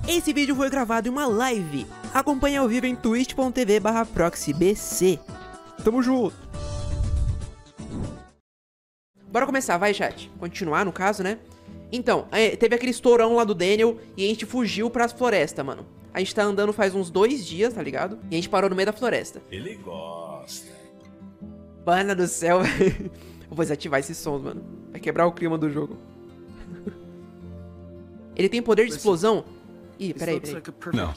Esse vídeo foi gravado em uma live. Acompanhe ao vivo em twitch.tv/proxybc. Tamo junto. Bora começar, vai, chat. Continuar, no caso, né? Então, teve aquele estourão lá do Daniel e a gente fugiu pras florestas, mano. A gente tá andando faz uns 2 dias, tá ligado? E a gente parou no meio da floresta. Ele gosta. Mano do céu, velho. Eu vou desativar esses sons, mano. Vai quebrar o clima do jogo. Ele tem poder de explosão. Ih, peraí. Não.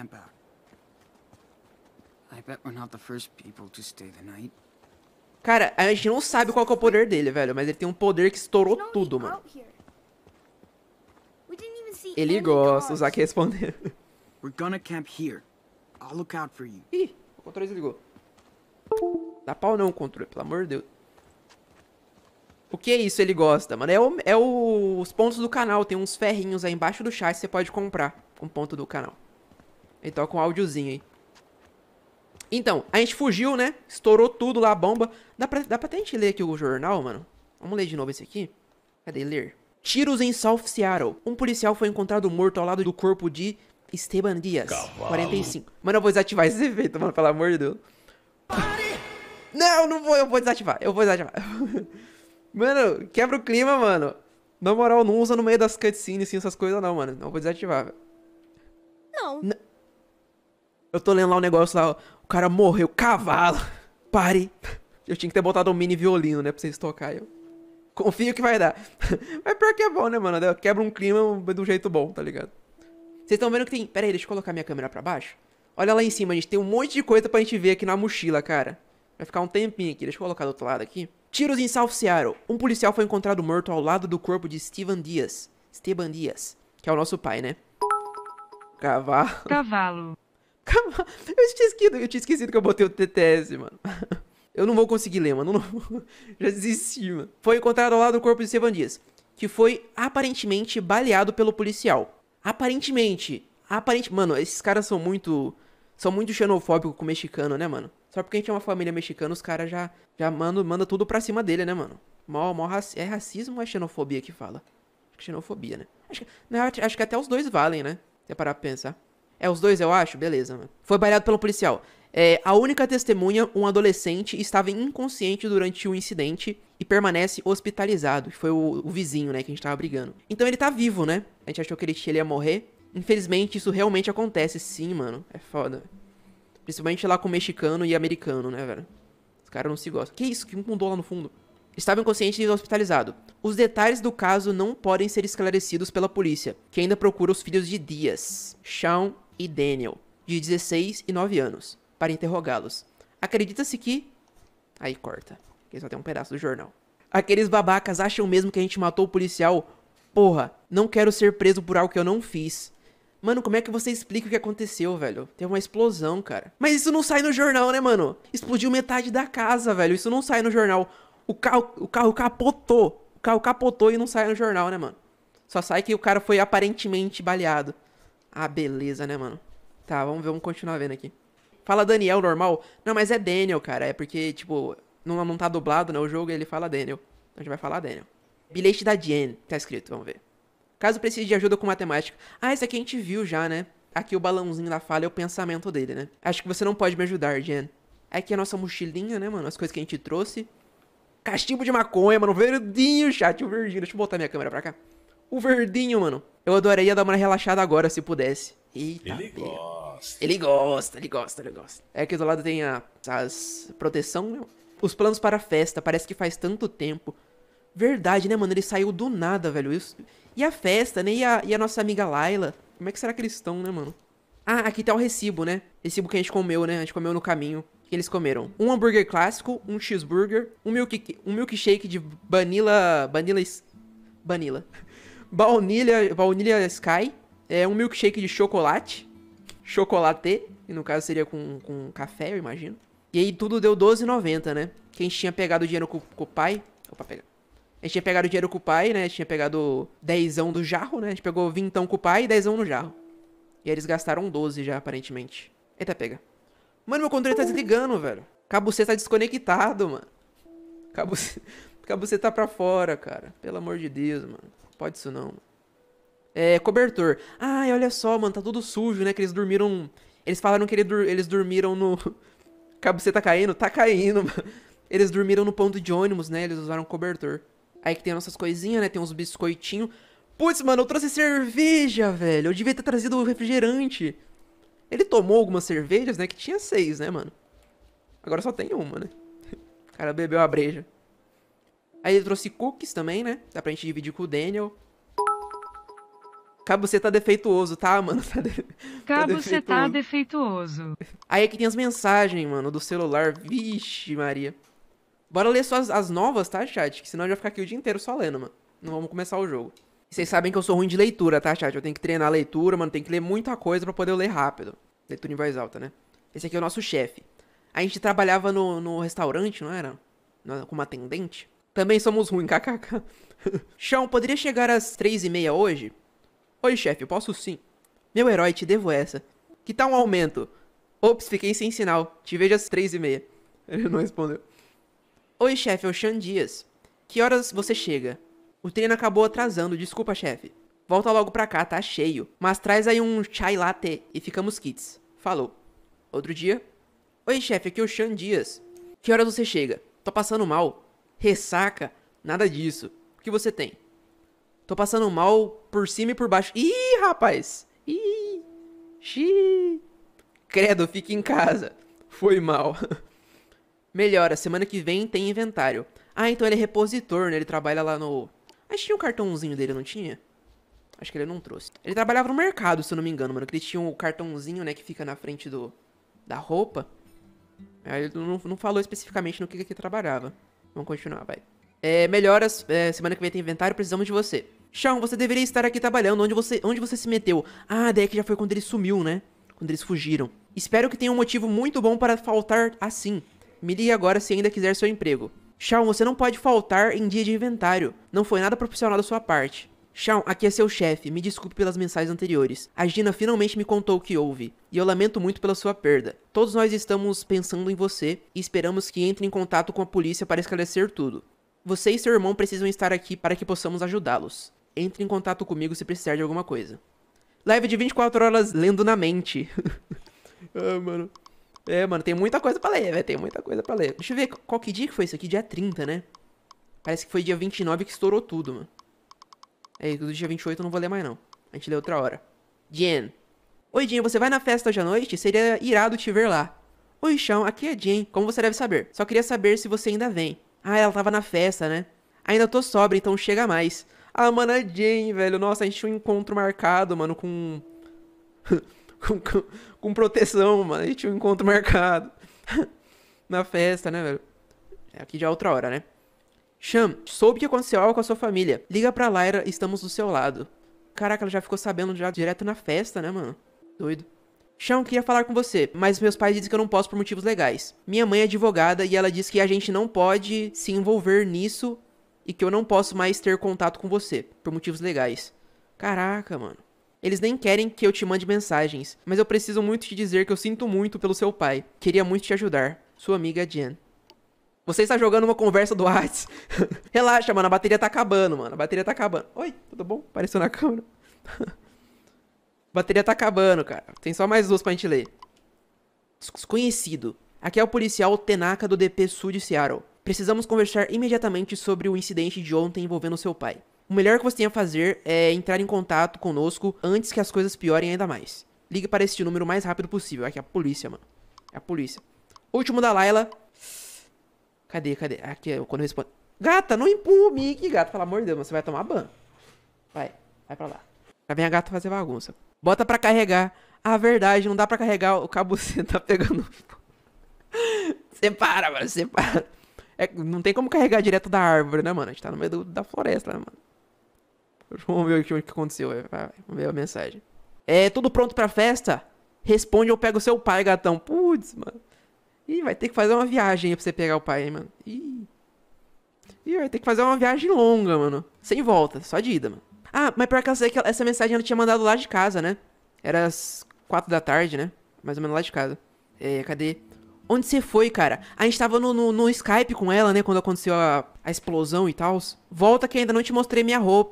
Cara, a gente não sabe qual que é o poder dele, velho. Mas ele tem um poder que estourou tudo, mano. Ele gosta, usar que responder. Ih, o controle desligou. Dá pau não o controle, pelo amor de Deus. O que é isso ele gosta, mano? Os pontos do canal. Tem uns ferrinhos aí embaixo do chat que você pode comprar com ponto do canal. Ele toca um áudiozinho aí. Então, a gente fugiu, né? Estourou tudo lá, a bomba. Dá pra até a gente ler aqui o jornal, mano? Vamos ler de novo esse aqui? Cadê ler? Tiros em South Seattle. Um policial foi encontrado morto ao lado do corpo de Esteban Dias, 45. Mano, eu vou desativar esse efeito, mano, pelo amor de Deus. Não, não vou, eu vou desativar. Mano, quebra o clima, mano. Na moral, não usa no meio das cutscenes, assim, essas coisas não, mano. Não vou desativar, velho. Não. Eu tô lendo lá um negócio lá, o cara morreu, cavalo. Pare. Eu tinha que ter botado um mini violino, né, pra vocês tocarem. Confio que vai dar. Mas pior que é bom, né, mano? Quebra um clima de um jeito bom, tá ligado? Vocês estão vendo que tem... Pera aí, deixa eu colocar minha câmera pra baixo. Olha lá em cima, a gente tem um monte de coisa pra gente ver aqui na mochila, cara. Vai ficar um tempinho aqui. Deixa eu colocar do outro lado aqui. Tiros em South Seattle. Um policial foi encontrado morto ao lado do corpo de Esteban Dias, que é o nosso pai, né? Cavalo. Eu tinha esquecido que eu botei o TTS, mano. Eu não vou conseguir ler, mano. Já desisti, mano. Foi encontrado ao lado do corpo de Esteban Dias, que foi aparentemente baleado pelo policial. Aparentemente. Mano, esses caras são muito xenofóbicos com o mexicano, né, mano? Só porque a gente é uma família mexicana, os caras já manda tudo pra cima dele, né, mano? É racismo ou é xenofobia que fala? Acho que xenofobia, né? Acho que até os dois valem, né? Se parar pra pensar. É, os dois eu acho? Beleza, mano. Foi baleado pelo policial. A única testemunha, um adolescente, estava inconsciente durante o incidente e permanece hospitalizado. Foi o vizinho, né, que a gente tava brigando. Então ele tá vivo, né? A gente achou que ele ia morrer. Infelizmente, isso realmente acontece, sim, mano. É foda. Principalmente lá com mexicano e americano, né, velho? Os caras não se gostam. Que isso? Que mudou lá no fundo? Estava inconsciente e hospitalizado. Os detalhes do caso não podem ser esclarecidos pela polícia, que ainda procura os filhos de Dias, Sean e Daniel, de 16 e 9 anos, para interrogá-los. Acredita-se que... Aí corta, que só tem um pedaço do jornal. Aqueles babacas acham mesmo que a gente matou o policial? Porra, não quero ser preso por algo que eu não fiz. Mano, como é que você explica o que aconteceu, velho? Teve uma explosão, cara. Mas isso não sai no jornal, né, mano? Explodiu metade da casa, velho. Isso não sai no jornal. O carro capotou. O carro capotou e não sai no jornal, né, mano? Só sai que o cara foi aparentemente baleado. Ah, beleza, né, mano? Tá, vamos continuar vendo aqui. Fala Daniel, normal? Não, mas é Daniel, cara. É porque, tipo, não tá dublado, né, o jogo, e ele fala Daniel. Então a gente vai falar Daniel. Bilhete da Jen, tá escrito, vamos ver. Caso precise de ajuda com matemática. Ah, esse aqui a gente viu já, né? Aqui o balãozinho da falha é o pensamento dele, né? Acho que você não pode me ajudar, Jen. Aqui é a nossa mochilinha, né, mano? As coisas que a gente trouxe. Cachimbo de maconha, mano. Verdinho, chat. O verdinho. Deixa eu botar minha câmera pra cá. O verdinho, mano. Eu adoraria dar uma relaxada agora, se pudesse. Eita, Ele gosta. É que do lado tem as proteção, né? Os planos para a festa. Parece que faz tanto tempo. Verdade, né, mano? Ele saiu do nada, velho. E a festa, né? E a nossa amiga Layla? Como é que será que eles estão, né, mano? Ah, aqui tá o recibo, né? Recibo que a gente comeu, né? A gente comeu no caminho. O que eles comeram? Um hambúrguer clássico, um cheeseburger, um milkshake de baunilha Sky, um milkshake de chocolate, e no caso seria com café, eu imagino. E aí tudo deu R$12,90, né? Que a gente tinha pegado o dinheiro com o pai. Opa, pega. A gente tinha pegado o dinheiro com o pai, né? A gente tinha pegado 10ão do jarro, né? A gente pegou 20ão com o pai e 10ão no jarro. E aí eles gastaram 12 já, aparentemente. Eita, pega. Mano, meu controle tá desligando, velho. Cabo C tá desconectado, mano. Cabo C tá pra fora, cara. Pelo amor de Deus, mano. Pode isso não, mano. Cobertor. Ai, olha só, mano, tá tudo sujo, né? Que eles dormiram... Eles falaram que eles dormiram no... Cabo, você tá caindo? Tá caindo, mano. Eles dormiram no ponto de ônibus, né? Eles usaram cobertor. Aí que tem nossas coisinhas, né? Tem uns biscoitinhos. Putz, mano, eu trouxe cerveja, velho. Eu devia ter trazido refrigerante. Ele tomou algumas cervejas, né? Que tinha 6, né, mano? Agora só tem uma, né? O cara bebeu a breja. Aí ele trouxe cookies também, né? Dá pra gente dividir com o Daniel. Cabo, você tá defeituoso, tá, mano? Cabo, você tá defeituoso. Aí aqui tem as mensagens, mano, do celular. Vixe, Maria. Bora ler só as novas, tá, chat? Que senão eu já ficar aqui o dia inteiro só lendo, mano. Não vamos começar o jogo. E vocês sabem que eu sou ruim de leitura, tá, chat? Eu tenho que treinar a leitura, mano. Tem que ler muita coisa pra poder ler rápido. Leitura em voz alta, né? Esse aqui é o nosso chefe. A gente trabalhava no restaurante, não era? Como atendente. Também somos ruins, kkk. Chão, poderia chegar às 3h30 hoje? Oi, chefe, eu posso sim. Meu herói, te devo essa. Que tal um aumento? Ops, fiquei sem sinal. Te vejo às 3h30. Ele não respondeu. Oi, chefe, é o Sean Dias. Que horas você chega? O treino acabou atrasando, desculpa, chefe. Volta logo pra cá, tá cheio. Mas traz aí um chai latte e ficamos kits. Falou. Outro dia. Oi, chefe, aqui é o Sean Dias. Que horas você chega? Tô passando mal. Ressaca? Nada disso. O que você tem? Tô passando mal por cima e por baixo. Ih, rapaz. Ih. Xiii. Credo, fique em casa. Foi mal. Melhora, semana que vem tem inventário. Ah, então ele é repositor, né? Ele trabalha lá no... Acho que tinha um cartãozinho dele, não tinha? Acho que ele não trouxe. Ele trabalhava no mercado, se eu não me engano, mano. Que ele tinha um cartãozinho, né? Que fica na frente da roupa. Aí ele não falou especificamente no que ele trabalhava. Vamos continuar, vai. Melhoras, semana que vem tem inventário, precisamos de você. Sean, você deveria estar aqui trabalhando. Onde você se meteu? Ah, daí que já foi quando ele sumiu, né? Quando eles fugiram. Espero que tenha um motivo muito bom para faltar assim. Me ligue agora se ainda quiser seu emprego. Sean, você não pode faltar em dia de inventário. Não foi nada profissional da sua parte. Sean, aqui é seu chefe. Me desculpe pelas mensagens anteriores. A Gina finalmente me contou o que houve. E eu lamento muito pela sua perda. Todos nós estamos pensando em você e esperamos que entre em contato com a polícia para esclarecer tudo. Você e seu irmão precisam estar aqui para que possamos ajudá-los. Entre em contato comigo se precisar de alguma coisa. Live de 24 horas lendo na mente. Ah, mano. Mano, tem muita coisa pra ler, velho. Tem muita coisa pra ler. Deixa eu ver qual que dia que foi isso aqui. Dia 30, né? Parece que foi dia 29 que estourou tudo, mano. Do dia 28 eu não vou ler mais, não. A gente lê outra hora. Jen. Oi, Jen, você vai na festa hoje à noite? Seria irado te ver lá. Oi, Sean, aqui é Jen. Como você deve saber. Só queria saber se você ainda vem. Ah, ela tava na festa, né? Ainda tô sóbria, então chega mais. Ah, mano, a Jen, velho. Nossa, a gente tinha um encontro marcado, mano, com... com proteção, mano. A gente tinha um encontro marcado. Na festa, né, velho? Aqui já é outra hora, né? Sean, soube que aconteceu algo com a sua família. Liga pra Lyra, estamos do seu lado. Caraca, ela já ficou sabendo já direto na festa, né, mano? Doido. Sean, queria falar com você, mas meus pais dizem que eu não posso por motivos legais. Minha mãe é advogada e ela diz que a gente não pode se envolver nisso e que eu não posso mais ter contato com você, por motivos legais. Caraca, mano. Eles nem querem que eu te mande mensagens, mas eu preciso muito te dizer que eu sinto muito pelo seu pai. Queria muito te ajudar. Sua amiga Jen. Você está jogando uma conversa do Whats. Relaxa, mano, a bateria tá acabando, mano. A bateria tá acabando. Oi, tudo bom? Apareceu na câmera. Bateria tá acabando, cara. Tem só mais 2 pra gente ler. Desconhecido. Aqui é o policial Tenaka do DP Sul de Seattle. Precisamos conversar imediatamente sobre o incidente de ontem envolvendo seu pai. O melhor que você tem a fazer é entrar em contato conosco antes que as coisas piorem ainda mais. Ligue para este número o mais rápido possível. Aqui é a polícia, mano. É a polícia. Último da Layla. Cadê? Aqui é quando eu respondo. Gata, não empurra o Mickey, gata. Pelo amor de Deus, você vai tomar ban. Vai pra lá. Lá vem a gata fazer bagunça. Bota pra carregar. Ah, verdade, não dá pra carregar. O cabo você tá pegando. Separa, mano, separa. Não tem como carregar direto da árvore, né, mano? A gente tá no meio da floresta, né, mano? Vamos ver o que aconteceu. Vamos ver a mensagem. Tudo pronto pra festa? Responde ou pega o seu pai, gatão. Putz, mano. Ih, vai ter que fazer uma viagem aí pra você pegar o pai, hein, mano. Ih, vai ter que fazer uma viagem longa, mano. Sem volta, só de ida, mano. Ah, mas pior que eu sei que essa mensagem ela tinha mandado lá de casa, né? Era às 4 da tarde, né? Mais ou menos lá de casa. Cadê? Onde você foi, cara? A gente tava no Skype com ela, né? Quando aconteceu a explosão e tal. Volta que ainda não te mostrei minha roupa.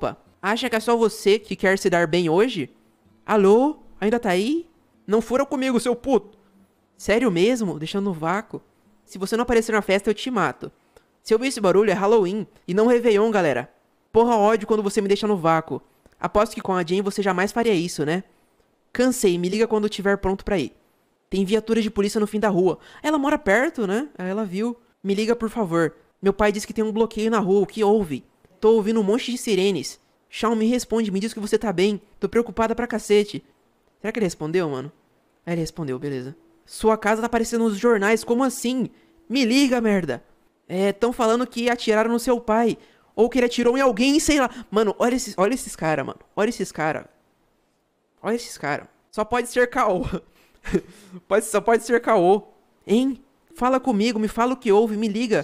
Acha que é só você que quer se dar bem hoje? Alô? Ainda tá aí? Não fura comigo, seu puto. Sério mesmo? Deixando no vácuo. Se você não aparecer na festa, eu te mato. Se eu ouvir esse barulho, é Halloween. E não Réveillon, galera. Porra, ódio quando você me deixa no vácuo. Aposto que com a Jane você jamais faria isso, né? Cansei, me liga quando estiver pronto pra ir. Tem viaturas de polícia no fim da rua. Ela mora perto, né? Ela viu. Me liga, por favor. Meu pai disse que tem um bloqueio na rua. O que houve? Tô ouvindo um monte de sirenes. Shawn, me responde. Me diz que você tá bem. Tô preocupada pra cacete. Será que ele respondeu, mano? Ele respondeu, beleza. Sua casa tá aparecendo nos jornais. Como assim? Me liga, merda. Tão falando que atiraram no seu pai. Ou que ele atirou em alguém, sei lá. Mano, olha esses caras, mano. Olha esses caras. Olha esses caras. Só pode ser caô. Só pode ser caô. Hein? Fala comigo, me fala o que houve, me liga.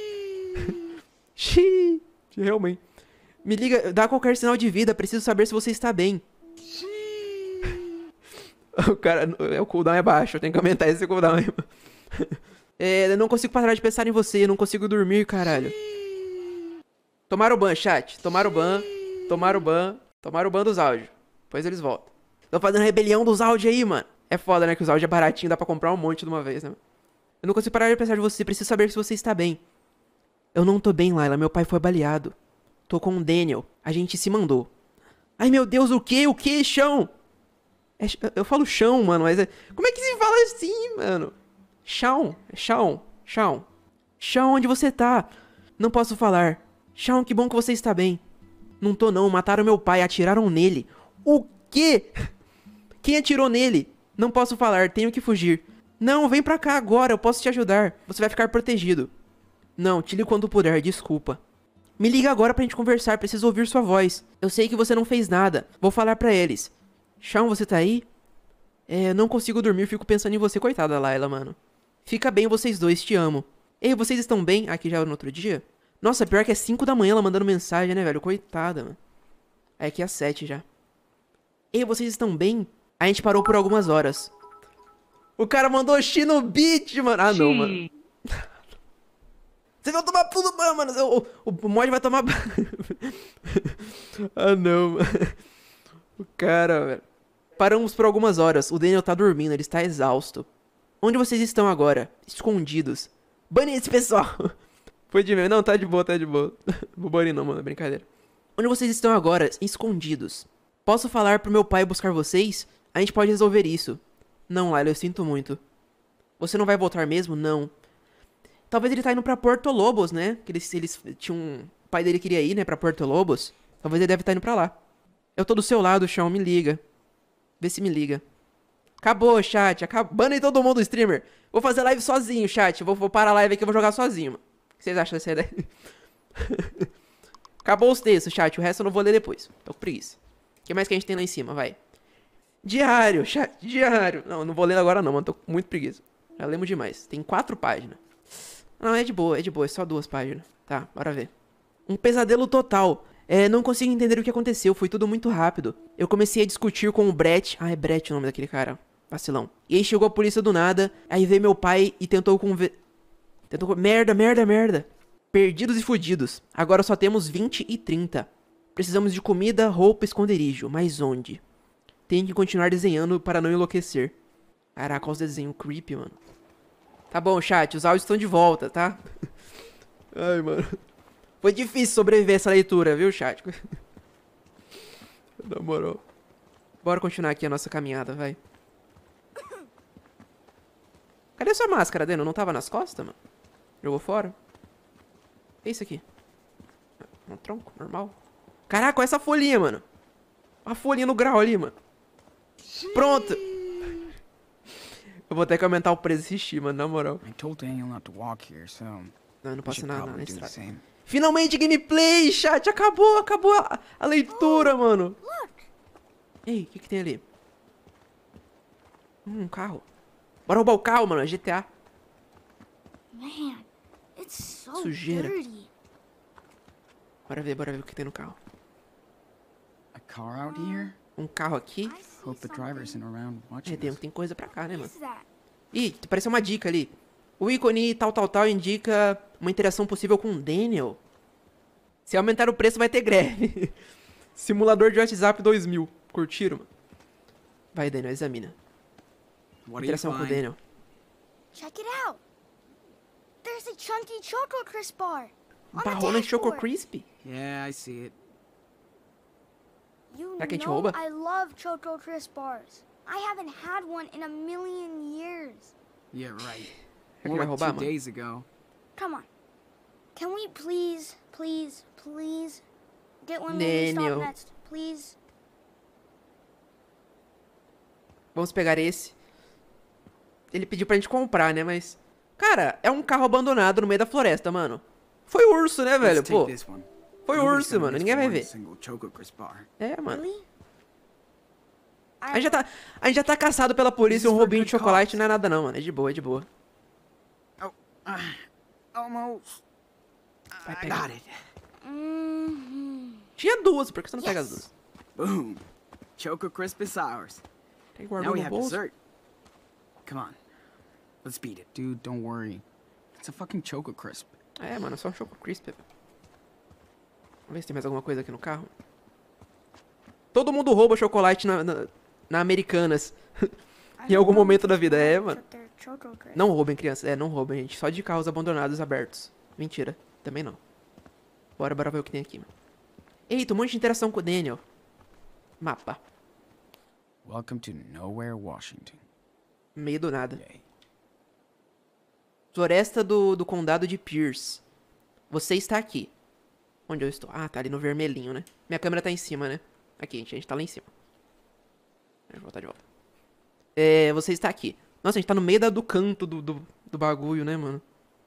Xiii. Realmente. Me liga, dá qualquer sinal de vida, preciso saber se você está bem. O cara, o cooldown é baixo, eu tenho que aumentar esse cooldown aí. Eu não consigo parar de pensar em você, eu não consigo dormir, caralho. Tomaram o ban, chat. Tomaram o ban. Tomaram o ban. Tomaram o ban dos áudios. Depois eles voltam. Tô fazendo rebelião dos áudios aí, mano. É foda, né? Que os áudios é baratinho, dá pra comprar um monte de uma vez, né? Eu não consigo parar de pensar de você, preciso saber se você está bem. Eu não tô bem, Layla. Meu pai foi baleado. Tô com o Daniel. A gente se mandou. Ai, meu Deus, o quê? O quê? Chão? Eu falo chão, mano, mas... Como é que se fala assim, mano? Chão. Chão. Chão. Chão, onde você tá? Não posso falar. Chão, que bom que você está bem. Não tô não, mataram meu pai, atiraram nele. O quê? Quem atirou nele? Não posso falar, tenho que fugir. Não, vem pra cá agora, eu posso te ajudar. Você vai ficar protegido. Não, te ligo quando puder, desculpa. Me liga agora pra gente conversar, preciso ouvir sua voz. Eu sei que você não fez nada, vou falar pra eles. Shawn, você tá aí? Não consigo dormir, fico pensando em você, coitada, Layla, mano. Fica bem vocês dois, te amo. Ei, vocês estão bem? Aqui já é no outro dia? Nossa, pior que é 5 da manhã ela mandando mensagem, né, velho? Coitada, mano. Aqui é 7 já. Ei, vocês estão bem? A gente parou por algumas horas. O cara mandou X no beat, mano. Ah, não, mano. Vocês vão tomar pulo ban, mano. O mod vai tomar ban. Ah, não, mano. O cara, velho. Paramos por algumas horas. O Daniel tá dormindo, ele está exausto. Onde vocês estão agora? Escondidos. Bane esse pessoal. Foi de mim. Não, tá de boa, tá de boa. Vou banir não, mano. É brincadeira. Onde vocês estão agora? Escondidos. Posso falar pro meu pai buscar vocês? A gente pode resolver isso. Não, Layla, eu sinto muito. Você não vai voltar mesmo? Não. Talvez ele tá indo pra Porto Lobos, né? Que eles tinham... O pai dele queria ir, né? Pra Porto Lobos. Talvez ele deve estar indo pra lá. Eu tô do seu lado, Shawn. Me liga. Vê se me liga. Acabou, chat. Acabando aí todo mundo, streamer. Vou fazer live sozinho, chat. Vou parar a live aqui e vou jogar sozinho, mano. O que vocês acham dessa ideia? Acabou os textos, chat. O resto eu não vou ler depois. Tô com preguiça. O que mais que a gente tem lá em cima? Vai. Diário, chat. Diário. Não vou ler agora não, mano. Tô com muito preguiça. Já lemos demais. Tem 4 páginas. Não, é de boa, é de boa. É só 2 páginas. Tá, bora ver. Um pesadelo total. Não consigo entender o que aconteceu. Foi tudo muito rápido. Eu comecei a discutir com o Brett. Ah, é Brett o nome daquele cara. Vacilão. E aí chegou a polícia do nada. Aí veio meu pai e tentou Merda. Perdidos e fudidos. Agora só temos 20 e 30. Precisamos de comida, roupa, esconderijo. Mas onde? Tenho que continuar desenhando para não enlouquecer. Caraca, olha os desenhos creepy, mano. Tá bom, chat. Os áudios estão de volta, tá? Ai, mano. Foi difícil sobreviver a essa leitura, viu, chat? Na moral. Bora continuar aqui a nossa caminhada, vai. Cadê sua máscara, Deno? Não tava nas costas, mano? Jogou fora? O que é isso aqui? Um tronco, normal. Caraca, olha essa folhinha, mano. A folhinha no grau ali, mano. Pronto. Eu vou ter que aumentar o preço desse xixi, mano, na moral. Não, não posso nada na estrada. Finalmente gameplay, chat. Acabou a leitura, mano. Ei, o que tem ali? Um carro. Bora roubar o carro, mano. É GTA. Sujeira. Bora ver o que tem no carro. Um carro aqui. Tem coisa pra cá, né, mano? Ih, pareceu uma dica ali. O ícone tal indica uma interação possível com o Daniel. Se aumentar o preço, vai ter greve. Simulador de WhatsApp 2000. Curtiram, mano? Vai, Daniel, examina. Interação com o Daniel. Check it out. There's a chunky Choco Crisp bar. Barrona de Choco Crisp? Yeah, I see it. You Será que a gente know rouba? I love Choco Crisp bars. I haven't had one in a million years. Yeah, right. Será que More vai like roubar, 2 mano? days ago. Come on. Can we please get one movie stop Daniel. next? Please. Vamos pegar esse. Ele pediu pra gente comprar, né? Mas... Cara, é um carro abandonado no meio da floresta, mano. Foi o urso, né, velho? Let's Pô, take this one. foi o Nobody's urso, gonna mano. miss Ninguém vai one ver. single Choco Crisp bar. É, mano. Really? A gente já tá caçado pela polícia. Um roubinho de chocolate não é nada não, mano. É de boa, é de boa. Oh, almost. Vai I pegar. got it. Tinha duas, por que você não pega as Yes. duas? Boom. Choco Crisp is ours. Tem que Now guardar we no have bolso. dessert. Come on. Let's beat it. Dude, don't worry. It's a fucking Choco Crisp. É, mano, é só um Choco Crisp. Velho. Vamos ver se tem mais alguma coisa aqui no carro. Todo mundo rouba chocolate na Americanas. Em algum momento da vida, é, mano. Choco Crisp. Não roubem, crianças. É, não roubem, gente. Só de carros abandonados abertos. Mentira. Também não. Bora ver o que tem aqui, mano. Eita, um monte de interação com o Daniel. Mapa. Welcome to Nowhere, Washington. Meio do nada. Yay. Floresta do condado de Pierce. Você está aqui. Onde eu estou? Ah, tá ali no vermelhinho, né? Minha câmera tá em cima, né? Aqui, gente. A gente tá lá em cima. Deixa eu voltar de volta. É, você está aqui. Nossa, a gente tá no meio do canto do bagulho, né, mano?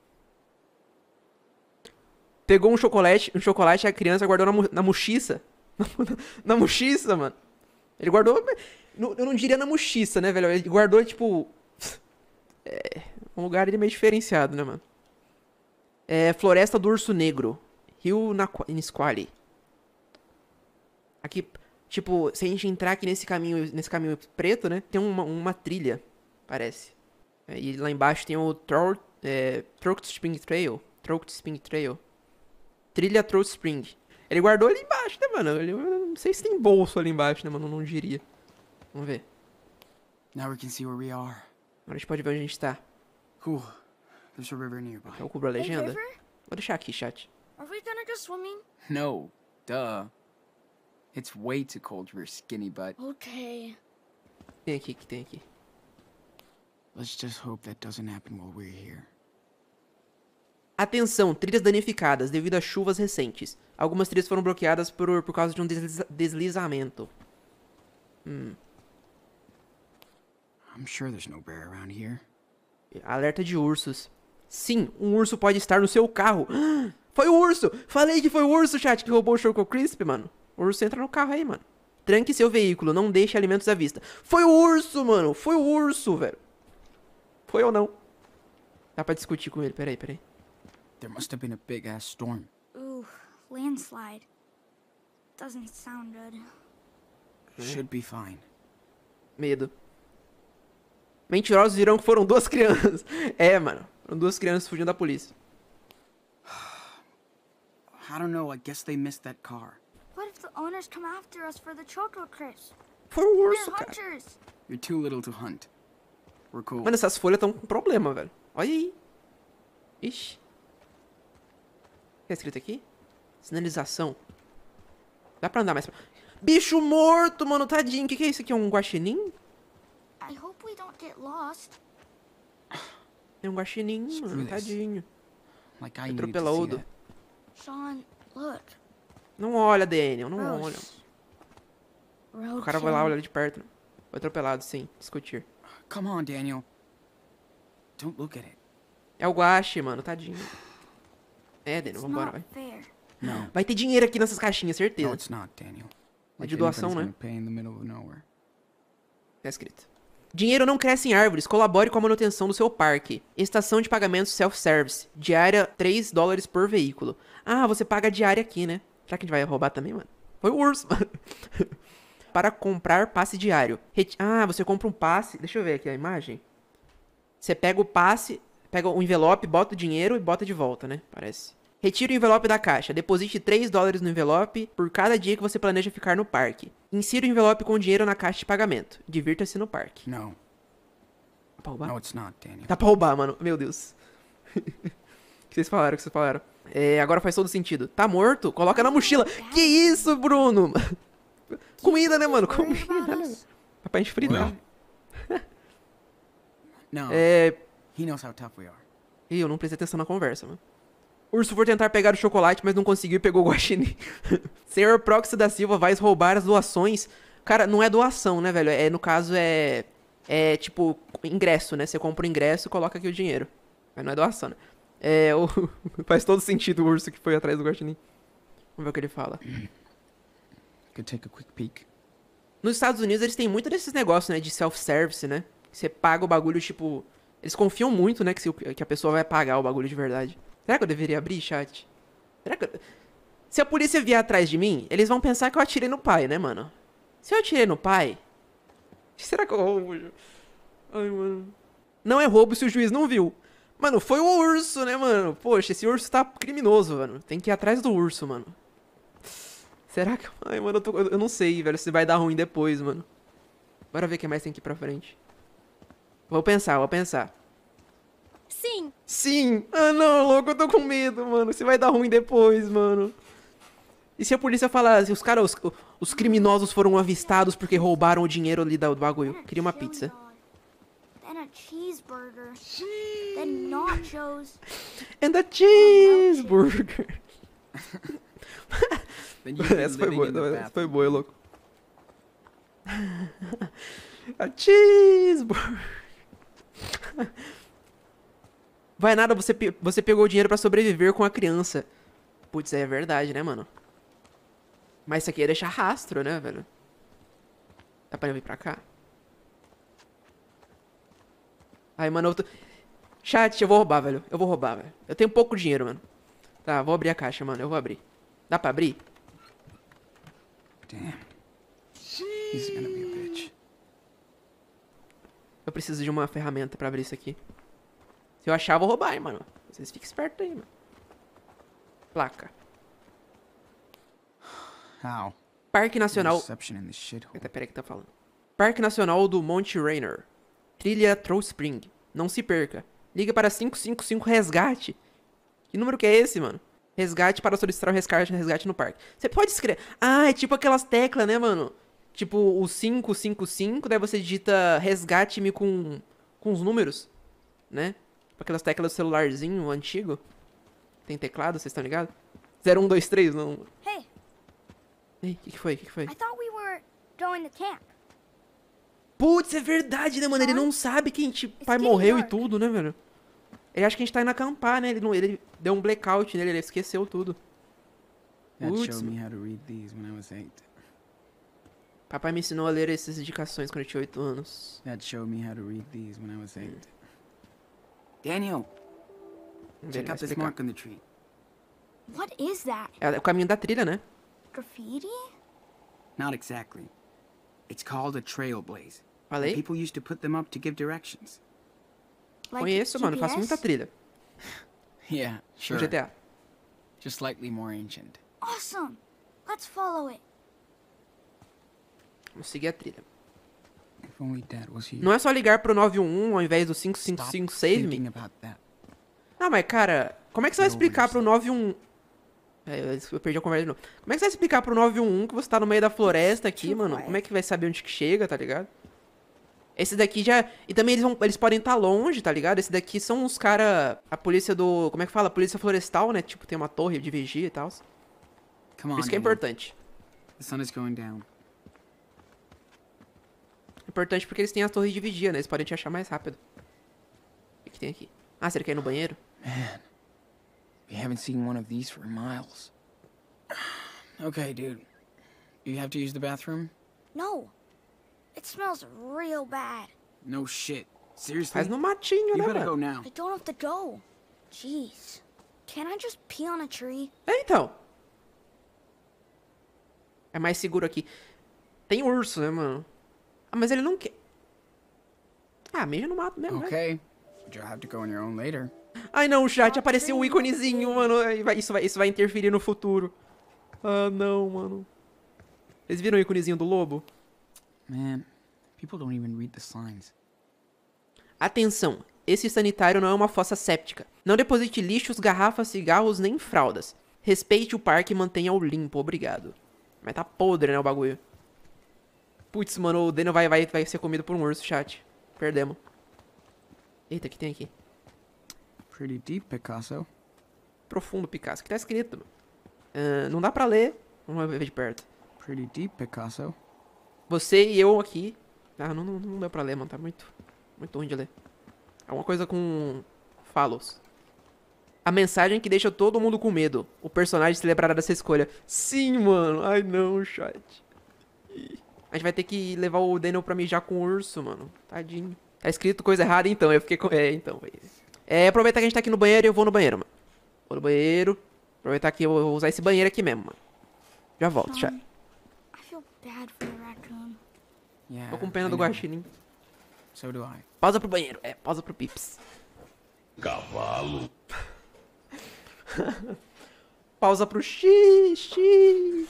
Pegou um chocolate e a criança guardou na mochiça. Na mochiça, mano. Ele guardou... Eu não diria na mochiça, né, velho? Ele guardou, tipo... um lugar meio diferenciado, né, mano? É, Floresta do Urso Negro. Rio Nisqually. Aqui, tipo, se a gente entrar aqui nesse caminho preto, né? Tem uma trilha, parece. É, e lá embaixo tem o Throat Spring Trail. Trilha Throat Spring. Ele guardou ali embaixo, né, mano? Eu não sei se tem bolso ali embaixo, né, mano? Não diria. Vamos ver. Now we can see where we are. Agora a gente pode ver onde a gente tá. Cool. There's a river nearby. Eu cubro a A legenda. river? Vou deixar aqui, chat. Are we gonna go swimming? No, duh. It's way too cold for your skinny butt. Okay. Tem aqui, que tem aqui. Let's just hope that doesn't happen while we're here. Atenção, trilhas danificadas devido a chuvas recentes. Algumas trilhas foram bloqueadas por causa de um deslizamento. I'm sure there's no bear around here. Alerta de ursos. Sim, um urso pode estar no seu carro. Foi o urso! Falei que foi o urso, chat, que roubou o Choco Crisp, mano. O urso entra no carro aí, mano. Tranque seu veículo, não deixe alimentos à vista. Foi o urso, mano! Foi o urso, velho. Foi ou não? Dá pra discutir com ele, peraí. There must have been a big ass storm. Ooh, landslide. Doesn't sound good. Should be fine. Medo. Mentirosos dirão que foram duas crianças. É, mano. Foram duas crianças fugindo da polícia. I don't know, I guess they missed that car. What if the owners come after us for the Choco Crisp? Foi o We're urso, cara. hunters. You're too little to hunt. We're cool. Mano, essas folhas estão com problema, velho. Olha aí. Ixi. O que é escrito aqui? Sinalização. Dá pra andar mais pra... Bicho morto, mano. Tadinho. O que é isso aqui? É um guaxinim? I hope we don't get lost. É um guaxinim, Screw mano. this. Tadinho. Like I needed to see Atropelado. that. Sean, look. Não olha, Daniel. Não olha. Gross. O cara vai lá olhar de perto. Foi atropelado, sim. Discutir. Come on, Daniel. Don't look at it. É o guache, mano. Tadinho. É, Daniel. It's Vambora, not vai. fair. No. Vai ter dinheiro aqui nessas caixinhas, No, certeza. it's not, Daniel. É de doação, anybody's né? gonna pay in the middle of nowhere. Tá escrito. Dinheiro não cresce em árvores. Colabore com a manutenção do seu parque. Estação de pagamento self-service. Diária $3 por veículo. Ah, você paga a diária aqui, né? Será que a gente vai roubar também, mano? Foi o urso, mano. Para comprar passe diário. Ah, você compra um passe. Deixa eu ver aqui a imagem. Você pega o passe, pega o envelope, bota o dinheiro e bota de volta, né? Parece. Retire o envelope da caixa. Deposite $3 no envelope por cada dia que você planeja ficar no parque. Insira o envelope com dinheiro na caixa de pagamento. Divirta-se no parque. No. Tá pra roubar? No, it's not, Daniel. Tá pra roubar, mano. Meu Deus. O que vocês falaram? O que vocês falaram? Agora faz todo sentido. Tá morto? Coloca na mochila. Que isso, Bruno? Comida, né, mano? Comida, né? Pra gente fritar. No. He knows how tough we are. Ih, eu não prestei atenção na conversa, mano. Urso for tentar pegar o chocolate, mas não conseguiu e pegou o guaxinim. Senhor Proxy da Silva vai roubar as doações. Cara, não é doação, né, velho? No caso, é tipo, ingresso, né? Você compra o ingresso e coloca aqui o dinheiro. Mas não é doação, né? Faz todo sentido o urso que foi atrás do guaxinim. Vamos ver o que ele fala. Could take a quick peek. Nos Estados Unidos, eles têm muito desses negócios, né? De self-service, né? Você paga o bagulho, tipo... Eles confiam muito, né? Que a pessoa vai pagar o bagulho de verdade. Será que eu deveria abrir, chat? Será que Se a polícia vier atrás de mim, eles vão pensar que eu atirei no pai, né, mano? Se eu atirei no pai... Será que eu roubo? Ai, mano... Não é roubo se o juiz não viu. Mano, foi o urso, né, mano? Poxa, esse urso tá criminoso, mano. Tem que ir atrás do urso, mano. Será que... Ai, mano, eu não sei, velho, se vai dar ruim depois, mano. Bora ver o que mais tem que ir pra frente. Vou pensar. Sim. Sim! Ah, não, louco, eu tô com medo, mano. Se vai dar ruim depois, mano. E se a polícia falar assim, os criminosos foram avistados porque roubaram o dinheiro ali do bagulho? Queria uma pizza. Then a cheeseburger. Then nachos. And a cheeseburger. Essa foi boa, louco. A cheeseburger. Vai nada, você pegou o dinheiro pra sobreviver com a criança. Putz, é verdade, né, mano? Mas isso aqui ia deixar rastro, né, velho? Dá pra eu vir pra cá? Ai, mano, Chat, eu vou roubar, velho. Eu tenho pouco dinheiro, mano. Tá, vou abrir a caixa, mano. Eu vou abrir. Dá pra abrir? Damn. He's gonna be a bitch. Eu preciso de uma ferramenta pra abrir isso aqui. Se eu achar, eu vou roubar, hein, mano. Vocês fiquem espertos aí, mano. Placa. How? Parque Nacional... Reception in this shithole. Eita, peraí que tá falando. Parque Nacional do Monte Rainier. Trilha Troll Spring. Não se perca. Liga para 555 Resgate. Que número que é esse, mano? Resgate para solicitar o resgate no parque. Você pode escrever... Ah, é tipo aquelas teclas, né, mano? Tipo o 555, daí você digita resgate-me com os números, né? Aquelas teclas do celularzinho antigo. Tem teclado, vocês estão ligados? 0123, não... Hey, Ei, o que foi? I thought we were going to camp. Putz, é verdade, né, mano? Ele não sabe que pai morreu e tudo, né, velho? Ele acha que a gente tá indo acampar, né? Ele deu um blackout nele, ele esqueceu tudo. Dad Putz, showed me how to read these when I was 8. papai me ensinou a ler essas indicações quando eu tinha 8 anos. Dad showed me how to read these when I was 8. Daniel, Ele check vai out this explicar. mark on the tree. What is that? É o caminho da trilha, né? Graffiti? Not exactly. It's called a trailblaze. Falei? People used to put them up to give directions. Like Conheço, mano. Faço GPS? muita trilha. Yeah, No sure. GTA. Just slightly more ancient. Awesome. Let's follow it. Vamos seguir a trilha. If only Dad was here. Não é só ligar pro 911 ao invés do Stop 555 Save thinking Me? about that. Ah, mas cara, como é que você vai explicar pro 911... eu perdi a conversa de novo. Como é que você vai explicar pro 911 que você tá no meio da floresta aqui, mano? Como é que vai saber onde que chega, tá ligado? Esse daqui já... E também eles podem estar longe, tá ligado? Esse daqui são os cara... A polícia do... Como é que fala? A polícia florestal, né? Tipo, tem uma torre de vigia e tal. Come on, Isso que é Daniel. importante. The sun is going down. Importante porque eles têm a torre de vigia, né? Eles podem te achar mais rápido. O que tem aqui? Ah, você quer ir no banheiro? Man, we haven't seen one of these for miles. Okay, dude. You have to use the bathroom? No. It smells real bad. No shit. Seriously? Faz no matinho, You né, better mano? go now. I don't have to go. Jeez. Can't I just pee on a tree? Então. É mais seguro aqui. Tem urso, né, mano? Ah, mas ele não quer. Ah, mija no mato mesmo, né? Okay. But you'll have to go on your own later. Ai, não, chat, apareceu um íconezinho, mano. Isso vai interferir no futuro. Ah, não, mano. Vocês viram o íconezinho do lobo? Man, people don't even read the signs. Atenção, esse sanitário não é uma fossa séptica. Não deposite lixos, garrafas, cigarros nem fraldas. Respeite o parque e mantenha-o limpo, obrigado. Mas tá podre, né, o bagulho. Putz, mano, o Daniel vai ser comido por um urso, chat. Perdemos. Eita, o que tem aqui? Pretty deep, Picasso. Profundo, Picasso. O que tá escrito, mano? Não dá pra ler. Vamos ver de perto. Pretty deep, Picasso. Você e eu aqui. Ah, não deu pra ler, mano. Tá muito ruim de ler. Alguma coisa com falos. A mensagem que deixa todo mundo com medo. O personagem se lembrará dessa escolha. Sim, mano. Ai, não, chat. A gente vai ter que levar o Daniel pra mijar com o urso, mano. Tadinho. Tá escrito coisa errada, então. Eu fiquei com... então. Aproveitar que a gente tá aqui no banheiro e eu vou no banheiro, mano. Vou no banheiro. Aproveitar que eu vou usar esse banheiro aqui mesmo, mano. Já volto, chat. I feel bad for the raccoon. Yeah, Tô com pena do I know. guaxinim. So do I. Pausa pro banheiro. Pausa pro Pips. Cavalo. Pausa pro xixi.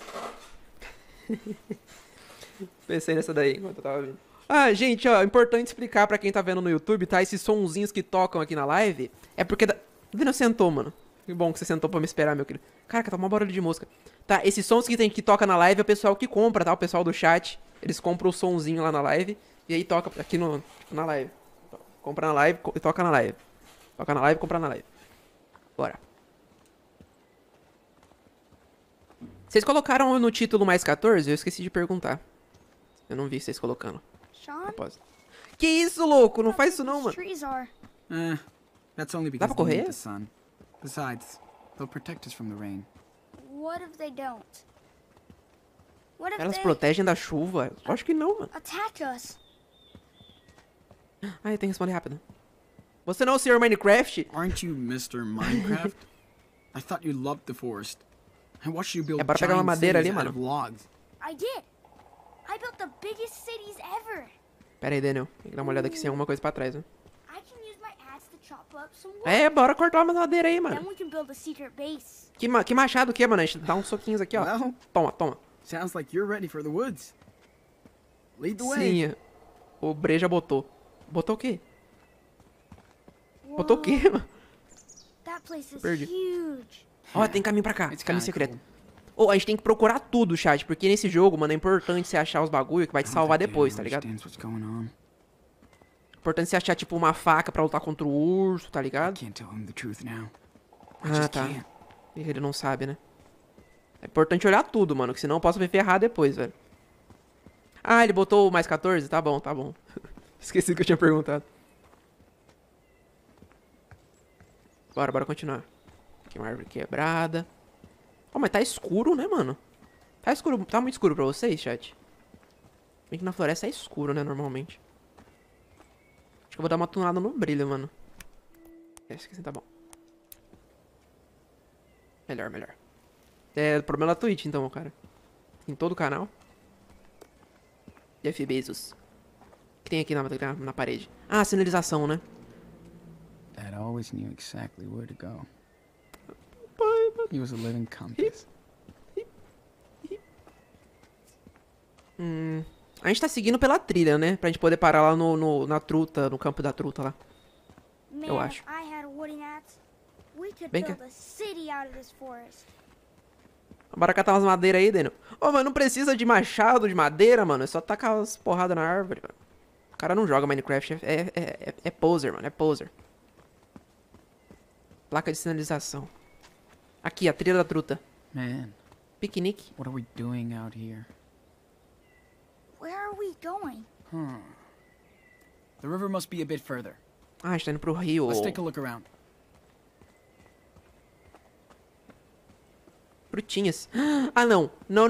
Pensei nessa daí enquanto eu tava vindo. Ah, gente, ó, importante explicar pra quem tá vendo no YouTube, tá? Esses sonzinhos que tocam aqui na live é porque... O Daniel sentou, mano. Que bom que você sentou pra me esperar, meu querido. Caraca, tá uma barulho de música. Tá, esses sons que toca na live é o pessoal que compra, tá? O pessoal do chat. Eles compram o sonzinho lá na live e aí toca aqui na live. Compra na live e toca na live. Toca na live e compra na live. Bora. Vocês colocaram no título mais 14? Eu esqueci de perguntar. Eu não vi vocês colocando. Sean? Propósito. Que isso, louco? Não faz isso não, mano. These trees are. That's only Dá because pra they need correr? the sun. Besides, they'll protect us from the rain. What if they don't? What if Elas they protegem da chuva? Acho que não, mano. attack us? Ai, tem que responder rápido. Você não é o senhor Minecraft? Aren't you Mr. Minecraft? I thought you loved the forest. I watched you build bora pegar uma giant madeira cities ali, out mano. of logs. I did. I built the biggest cities ever. Pera aí, Daniel. Tem que dar uma olhada aqui se tem alguma coisa pra trás, né? I can use my axe to chop up some wood. Bora cortar uma madeira aí, Then mano. we can build a secret base. Que machado que é, mano? A gente dá uns soquinhos aqui, ó. Well, Toma. sounds like you're ready for the woods. Lead the way. Sim, o Bre já botou. Botou o quê? Botou o quê, Whoa, mano? That place is Perdi. huge. Ó, tem caminho pra cá. It's Caminho kinda secreto. cool. Ô, a gente tem que procurar tudo, chat. Porque nesse jogo, mano, é importante você achar os bagulho que vai te I don't salvar think depois, anyone tá ligado? understands what's going on. Importante você achar, tipo, uma faca pra lutar contra o urso, tá ligado? Can't tell him the truth now. I Ah, just tá. can't. Ele não sabe, né? É importante olhar tudo, mano, que senão eu posso me ferrar depois, velho. Ah, ele botou o mais 14? Tá bom. Esqueci que eu tinha perguntado. Bora continuar. Aqui uma árvore quebrada. Ó, mas tá escuro, né, mano? Tá escuro, tá muito escuro pra vocês, chat? Bem que na floresta é escuro, né, normalmente. Acho que eu vou dar uma tunada no brilho, mano. Acho que assim tá bom. Melhor. É o problema da Twitch, então, cara. Em todo o canal. Jeff Bezos. O que tem aqui na parede? Ah, sinalização, né? Dad always knew exactly where to go. He was a living compass. A gente tá seguindo pela trilha, né? Pra gente poder parar lá na truta, no campo da truta lá. Man, acho. if I had a wooden axe, we could Bem build que- a city out of this forest. Bora catar umas madeiras aí, Daniel. Ô, mas não precisa de machado, de madeira, mano. É só tacar as porradas na árvore, mano. O cara não joga Minecraft. É poser, mano. É poser. Placa de sinalização. Aqui, a trilha da truta. Man, Piquenique. what are we doing out here? Where are we going? The river must be a bit further. Ah, a gente tá indo pro rio. Let's take a look around. Frutinhas. Ah, não. Não.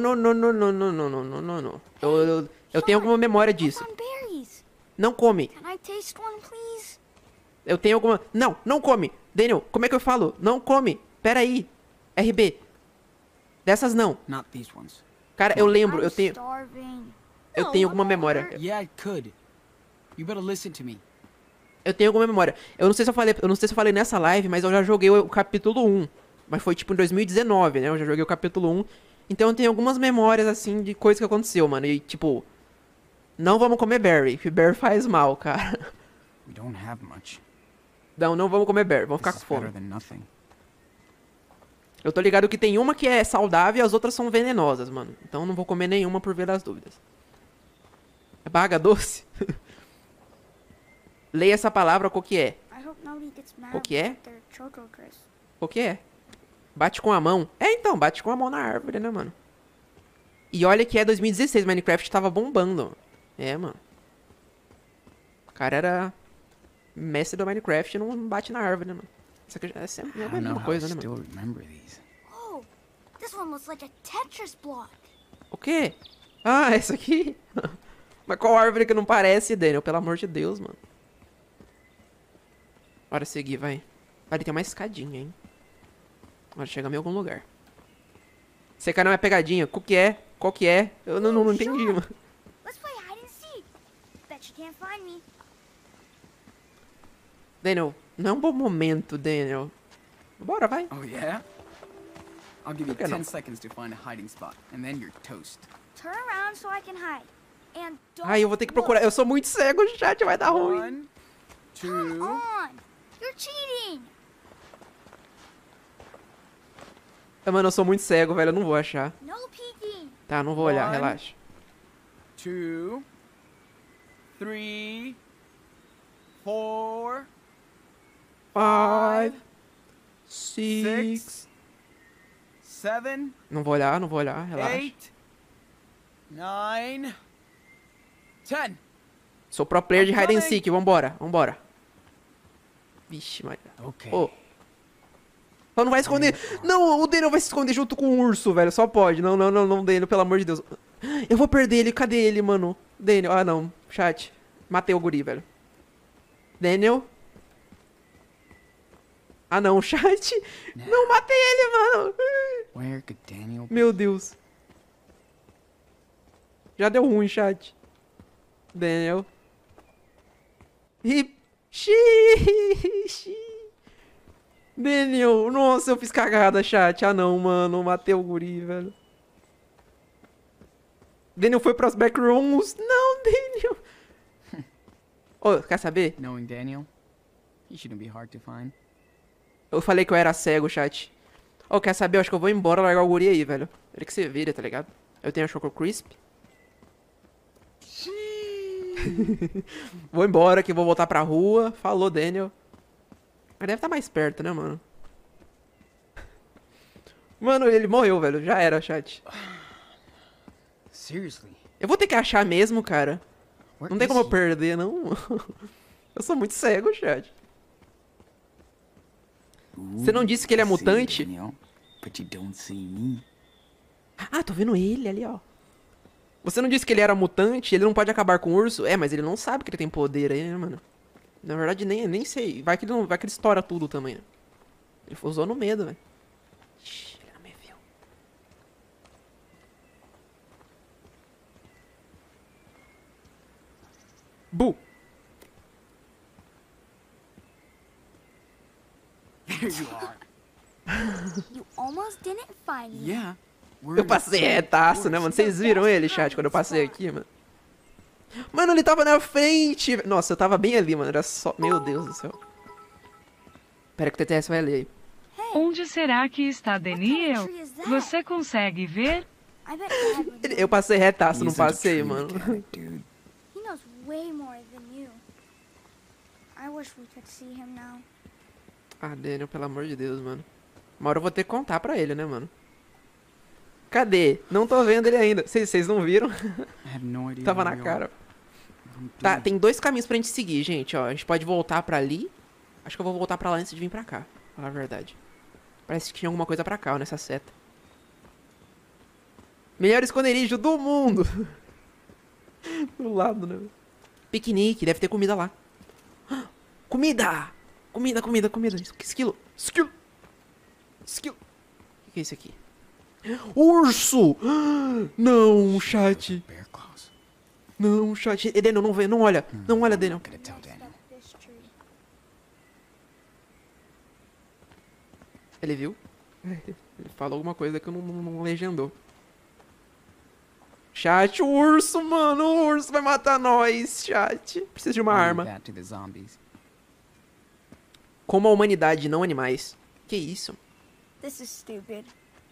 Eu tenho alguma memória disso. On berries. Não come. Can I taste one, please? Eu tenho alguma... Não come. Daniel, como é que eu falo? Não come. Pera aí. RB. Dessas não. Not these ones. Cara, eu lembro. I'm Eu tenho starving. alguma memória. Yeah, it could. You better listen to me. Eu tenho alguma memória. Eu não sei se eu falei nessa live, mas eu já joguei o capítulo 1. Mas foi tipo em 2019, né? Eu já joguei o capítulo 1. Então eu tenho algumas memórias, assim, de coisas que aconteceu, mano. E, tipo, não vamos comer berry, que berry faz mal, cara. We don't have much. Não vamos comer berry, vamos ficar This com is fome. better than nothing. Eu tô ligado que tem uma que é saudável e as outras são venenosas, mano. Então não vou comer nenhuma por ver as dúvidas. É baga doce? Leia essa palavra, qual que é? I hope nobody gets mad Qual que é? with their Choco Crisp. Qual que é? Bate com a mão. É, então, bate com a mão na árvore, né, mano? E olha que é 2016, Minecraft tava bombando. É, mano. O cara era mestre do Minecraft e não bate na árvore, né, mano? Essa é I a don't know mesma how coisa, I né, mano? still remember these. Oh, this one looks like a Tetris block. O quê? Ah, essa aqui? Mas qual árvore que não parece, Daniel? Pelo amor de Deus, mano. Bora seguir, vai. Ali tem uma escadinha, hein? Bora chegar em algum lugar. Esse cara não é pegadinha. Qual que é? Qual que é? Eu não entendi, mano. Let's play hide and seek. Bet you can't find me. Daniel, não é um bom momento, Daniel. Bora, vai. Oh, yeah? I'll give you Okay, no. 10 seconds to find a hiding spot, and then you're toast. Turn around so I can hide. And don't Ai, eu vou ter que look. procurar. Eu sou muito cego, o chat vai dar ruim. 1, Come 2... on. You're cheating. Mano, eu sou muito cego, velho. Eu não vou achar. No peeking. Tá, não vou olhar, One. relaxa. 2, 3, 4, 5, 6, 6. 7, Não vou olhar, relaxa. 8, 9, 10. Sou pro player de I'm hide and coming. seek. Vambora. Vixe, Maria. Okay. Ô. Só não vai esconder. Não, o Daniel vai se esconder junto com o urso, velho. Só pode. Não, Daniel, pelo amor de Deus. Eu vou perder ele. Cadê ele, mano? Daniel. Ah, não. Chat. Matei o guri, velho. Daniel. Ah, não. Chat. Não, matei ele, mano. Where could Daniel be? Meu Deus. Já deu ruim, chat. Daniel. E... Xiii. Daniel. Nossa, eu fiz cagada, chat. Ah, não, mano. Matei o guri, velho. Daniel foi pras backrooms. Não, Daniel. Ô, quer saber? Knowing Daniel, he shouldn't be hard to find. Eu falei que eu era cego, chat. Ô, quer saber? Eu acho que eu vou embora largar o guri aí, velho. Ele que você vira, tá ligado? Eu tenho a Choco Crisp. Vou embora que vou voltar pra rua. Falou, Daniel. Mas deve estar mais perto, né, mano? Mano, ele morreu, velho. Já era, chat. Seriously? Eu vou ter que achar mesmo, cara. Where Não tem is como eu he? perder, não. Eu sou muito cego, chat. Você não disse que ele é I see you, mutante? Daniel, but you don't see me. Ah, tô vendo ele ali, ó. Você não disse que ele era mutante? Ele não pode acabar com o urso? É, mas ele não sabe que ele tem poder aí, né, mano? Na verdade, nem sei. Vai que ele estoura tudo também, né? Ele usou no medo, velho. Ixi, ele não me viu. Bu! There you are. You almost didn't find me. Yeah. we're Eu in the passei same retaço, né, mano? forest. Vocês viram ele, chat, quando eu passei aqui, mano? Mano, ele tava na frente! Nossa, eu tava bem ali, mano. Era só... Meu Deus do céu. Pera que o TTS vai ler aí. Onde será que está Daniel? tree is that? Você consegue ver? I bet Dad would know. Eu passei retaço, não He's such a passei, tree mano. mechanic, dude. He knows way more than you. I wish we could see him now. Ah, Daniel, pelo amor de Deus, mano. Uma hora eu vou ter que contar pra ele, né, mano? Cadê? Não tô vendo ele ainda. Vocês não viram? I have no idea. Tava where na we are. cara. Tá, tem dois caminhos pra gente seguir, gente, ó. A gente pode voltar pra ali. Acho que eu vou voltar pra lá antes de vir pra cá, pra falar a verdade. Parece que tinha alguma coisa pra cá, ó, nessa seta. Melhor esconderijo do mundo! Do lado, né? Piquenique, deve ter comida lá. Comida! Comida. Esquilo! O que é isso aqui? Urso! Não, chat. Bear claws. Não, chat. Daniel, não olha. Não olha, Daniel. Gotta tell Daniel. This tree. Ele viu? Ele falou alguma coisa que eu não legendou. Chat, o urso, mano. O urso vai matar nós, chat. Precisa de uma I'll leave arma. that to the zombies. Como a humanidade, não animais. Que isso? This is stupid.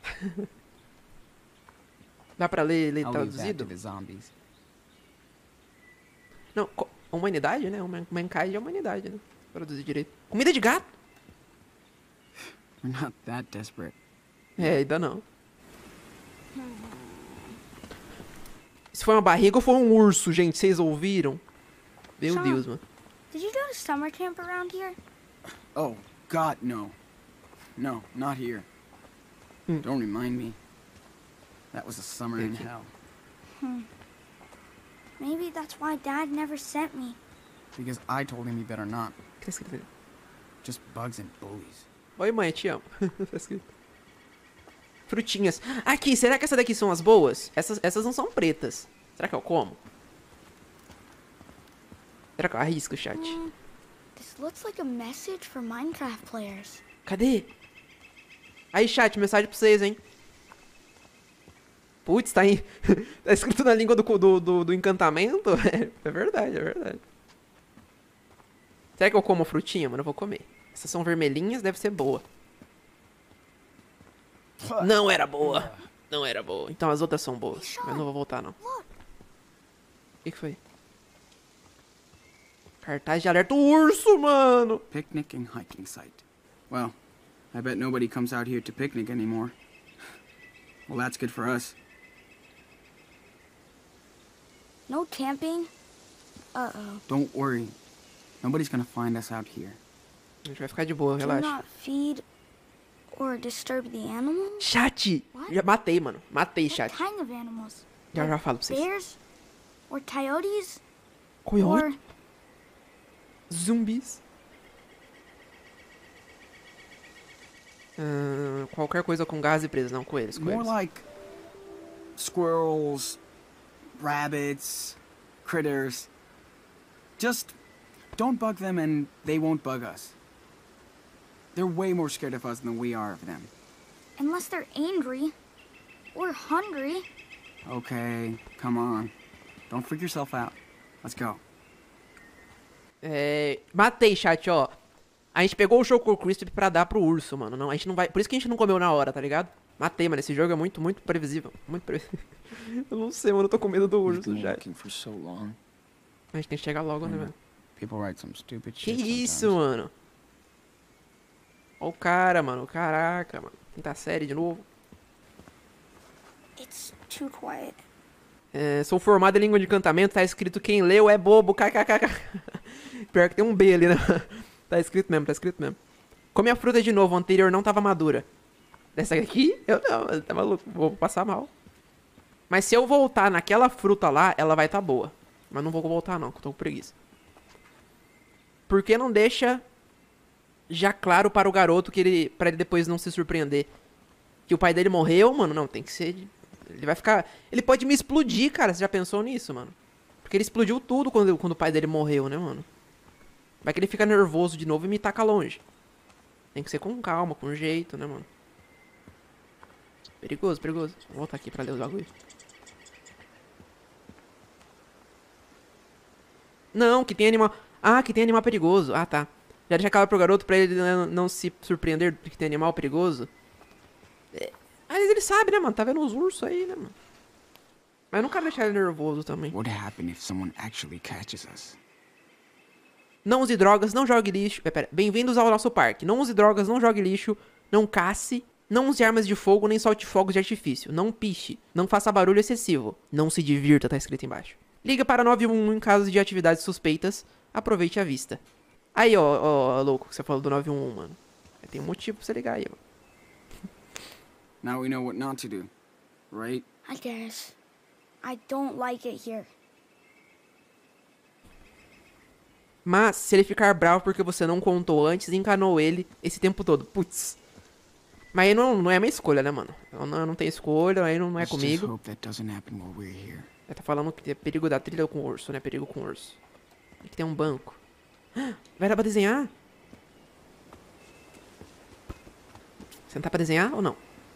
Dá pra ler I'll leave that traduzido? to the zombies. Não, humanidade, né? Mankind é humanidade, né? Traduzir direito. Comida de gato? We're not that desperate. É, ainda não. Se foi uma barriga ou foi um urso, gente? Vocês ouviram? Meu Sean. Deus, mano. Did you go to summer camp around here? Oh, God, no. No, not here. Don't remind me. That was a summer in hell. Maybe that's why Dad never sent me. Because I told him he better not. O que tá escrito ali? Just bugs and bullies. Oi, mãe, te amo. Tá escrito. Frutinhas. Aqui, será que essas daqui são as boas? Essas não são pretas. Será que eu como? Será que eu arrisco, chat? This looks like a message for Minecraft players. Cadê? Aí, chat, mensagem pra vocês, hein? Putz, tá, tá escrito na língua do encantamento? É verdade, é verdade. Será que eu como a frutinha, mano? Eu vou comer. Essas são vermelhinhas, deve ser boa. Não era boa. Não era boa. Então as outras são boas. Mas não vou voltar, não. Look, O que foi? Cartaz de alerta. O urso, mano! Picnic and hiking site. Well, I bet nobody comes out here to picnic anymore. Well, that's good for us. no camping. Uh-oh. Don't worry. Nobody's gonna find us out here. A gente vai ficar de boa, Do relaxa. not feed or disturb the animals? Chat! What? Já matei, mano. Matei, What chat. kind of animals? Já falo pra vocês. Bears? Or coyotes? Coiote? Or Zumbis. Qualquer coisa com gás e preso, não, coelhos, More coelhos. like squirrels, rabbits, critters. Just don't bug them and they won't bug us. They're way more scared of us than we are of them. unless they're angry or hungry. Okay, come on. Don't freak yourself out. Let's go. Matei, chat, ó. A gente pegou o Choco Crisp pra dar pro urso, mano. Não, a gente não vai... Por isso que a gente não comeu na hora, tá ligado? Matei, mano. Esse jogo é muito previsível. Muito previsível. Eu não sei, mano. Eu tô com medo do We've urso been já. working for so long. A gente tem que chegar logo, né, velho? People write some stupid Que shit isso, sometimes. mano? Ó o cara, mano. Caraca, mano. Quinta série de novo. It's too quiet. Sou formado em língua de encantamento. Tá escrito quem leu é bobo. KKKK. Pior que tem um B ali, né? Tá escrito mesmo, tá escrito mesmo. Come a fruta de novo. A anterior não tava madura. Dessa aqui? Eu não. Tá maluco. Vou passar mal. Mas se eu voltar naquela fruta lá, ela vai tá boa. Mas não vou voltar não, que eu tô com preguiça. Por que não deixa já claro para o garoto que pra ele depois não se surpreender? Que o pai dele morreu, mano? Não, tem que ser... Ele vai ficar... Ele pode me explodir, cara. Você já pensou nisso, mano? Porque ele explodiu tudo quando o pai dele morreu, né, mano? Vai que ele fica nervoso de novo e me taca longe. Tem que ser com calma, com jeito, né, mano? Perigoso, perigoso. Vou voltar aqui pra ler os bagulho. Não, que tem animal... Ah, que tem animal perigoso. Ah, tá. Já deixa claro pro garoto pra ele não se surpreender que tem animal perigoso. Mas ele sabe, né, mano? Tá vendo os ursos aí, né, mano? Mas eu não quero deixar ele nervoso também. What would happen if someone actually catches us? Não use drogas, não jogue lixo. Pera. Bem-vindos ao nosso parque. Não use drogas, não jogue lixo, não casse, não use armas de fogo, nem solte fogos de artifício. Não piche, não faça barulho excessivo. Não se divirta, tá escrito embaixo. Liga para 911 em caso de atividades suspeitas. Aproveite a vista. Aí, ó, louco, que você falou do 911, mano. Tem um motivo pra você ligar aí, mano. Now we know what not to do, right? I guess. I don't like it here. Mas, se ele ficar bravo porque você não contou antes, enganou ele esse tempo todo. Putz. Mas aí não é minha escolha, né, mano? Eu não tenho escolha, aí não é Let's just comigo. hope that doesn't happen while we're here. Ele tá falando que é perigo da trilha com urso, né? Perigo com urso. Aqui tem um banco. Vai dar pra desenhar? Sentar pra desenhar ou não?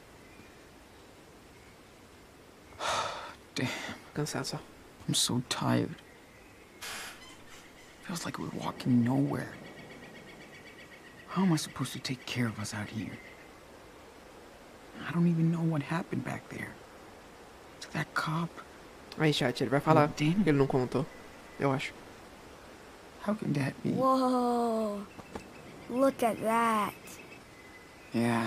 Damn, Cansado só. I'm so tired. Feels like we're walking nowhere. How am I supposed to take care of us out here? I don't even know what happened back there. To that cop. Aí, chat, ele vai falar. Daniel. Ele não contou. Eu acho. How can that be? Whoa. Look at that. Yeah,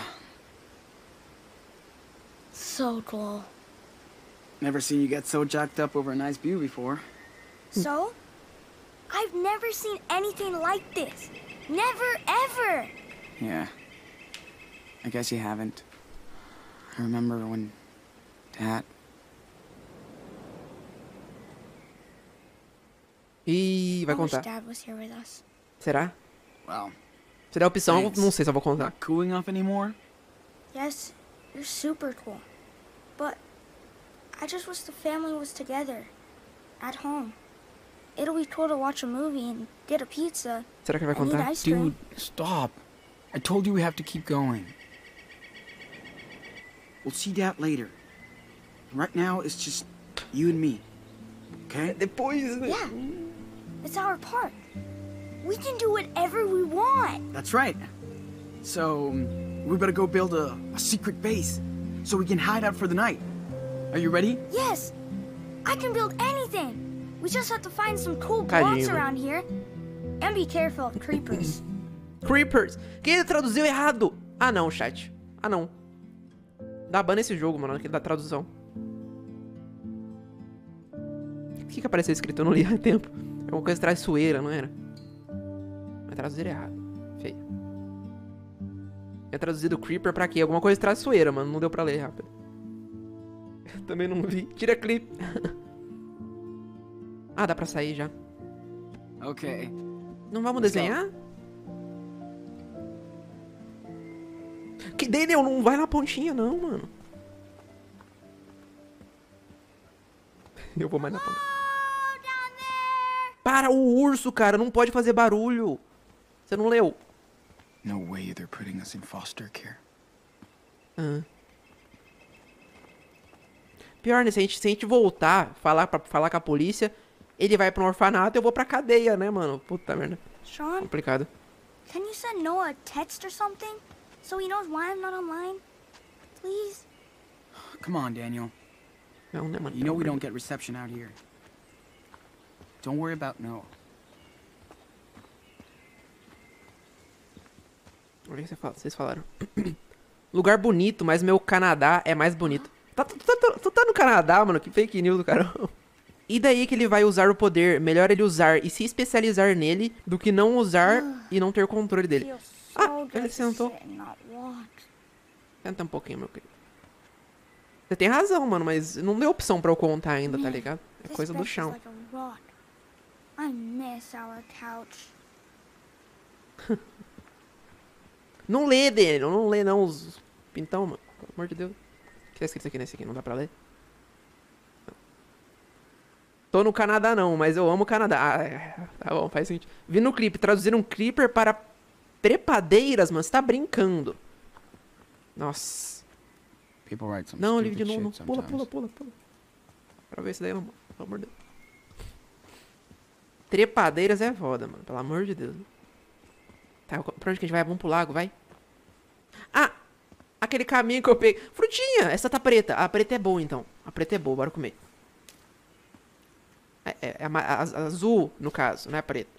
So cool. never seen you get so jacked up over a nice view before. So? I've never seen anything like this. Never, ever. Yeah, I guess you haven't. I remember when Dad... Ih, vai I wish contar. Dad was here with us. Será? Well, Se der a opção, Thanks. não sei se eu vou contar. not cooling off anymore? Yes, you're super cool. But I just wish the family was together. At home. It'll be cool to watch a movie and get a pizza Será que ele vai and eat contar? ice cream. Dude, stop. I told you we have to keep going. We'll see Dad later. Right now, it's just you and me. Okay? Depois, né? Yeah, it's our park. We can do whatever we want. That's right. So, we better go build a secret base so we can hide out for the night. Are you ready? Yes, I can build anything. We just have to find some cool blocks Tadinho. around here. And be careful of creepers. Creepers. Quem ele traduziu errado? Ah, não, chat. Ah, não. Dá ban nesse jogo, mano, aquele da tradução. O que apareceu escrito? Eu não li há tempo. É uma coisa traiçoeira, não era? Mas traduziram errado. Feio. É traduzido Creeper pra quê? Alguma coisa traiçoeira, mano. Não deu pra ler rápido. Eu também não vi. Tira clipe. Ah, dá pra sair já. Okay. Não vamos Let's go. desenhar? Que Daniel, não vai na pontinha não, mano. Eu vou mais na ponta. Oh, down there! Para, o urso, cara, não pode fazer barulho. Você não leu? No way they're putting us in foster care. Ah. Pior, né? Se a gente voltar, falar com a polícia, ele vai pra um orfanato e eu vou pra cadeia, né, mano? Puta merda. Sean, Complicado. can you send Noah a text or something? So he knows why I'm not online? Please? Come on, Daniel. Não, né, mano? You know we don't get reception out here. Don't worry about Noah. O que vocês falaram? Lugar bonito, mas meu Canadá é mais bonito. Tu tá no Canadá, mano? Que fake news do caramba. E daí que ele vai usar o poder? Melhor ele usar e se especializar nele do que não usar e não ter controle dele. Feels so Ah, good ele to sentou. sit and not walk. Senta um pouquinho, meu querido. Você tem razão, mano, mas não deu opção pra eu contar ainda, tá ligado? É This coisa do bench is chão. like a rock. I miss our couch. Não lê, Daniel, não lê não os pintão, mano. Pelo amor de Deus. O que tá escrito aqui nesse aqui? Não dá pra ler? Não. Tô no Canadá não, mas eu amo o Canadá. Ah, tá bom, faz sentido. Vi no clipe, traduziram um creeper para trepadeiras, mano. Você tá brincando. Nossa. People write some Não, stupid livre de novo. shit Não. Pula, sometimes. pula, pula, pula. Pra ver isso daí, mano. Pelo amor de Deus. Trepadeiras é foda, mano. Pelo amor de Deus. Tá, pra onde que a gente vai? Vamos pro lago, vai. Ah! Aquele caminho que eu peguei. Frutinha! Essa tá preta. A preta é boa, então. A preta é boa, bora comer. É a azul, no caso, não é a preta.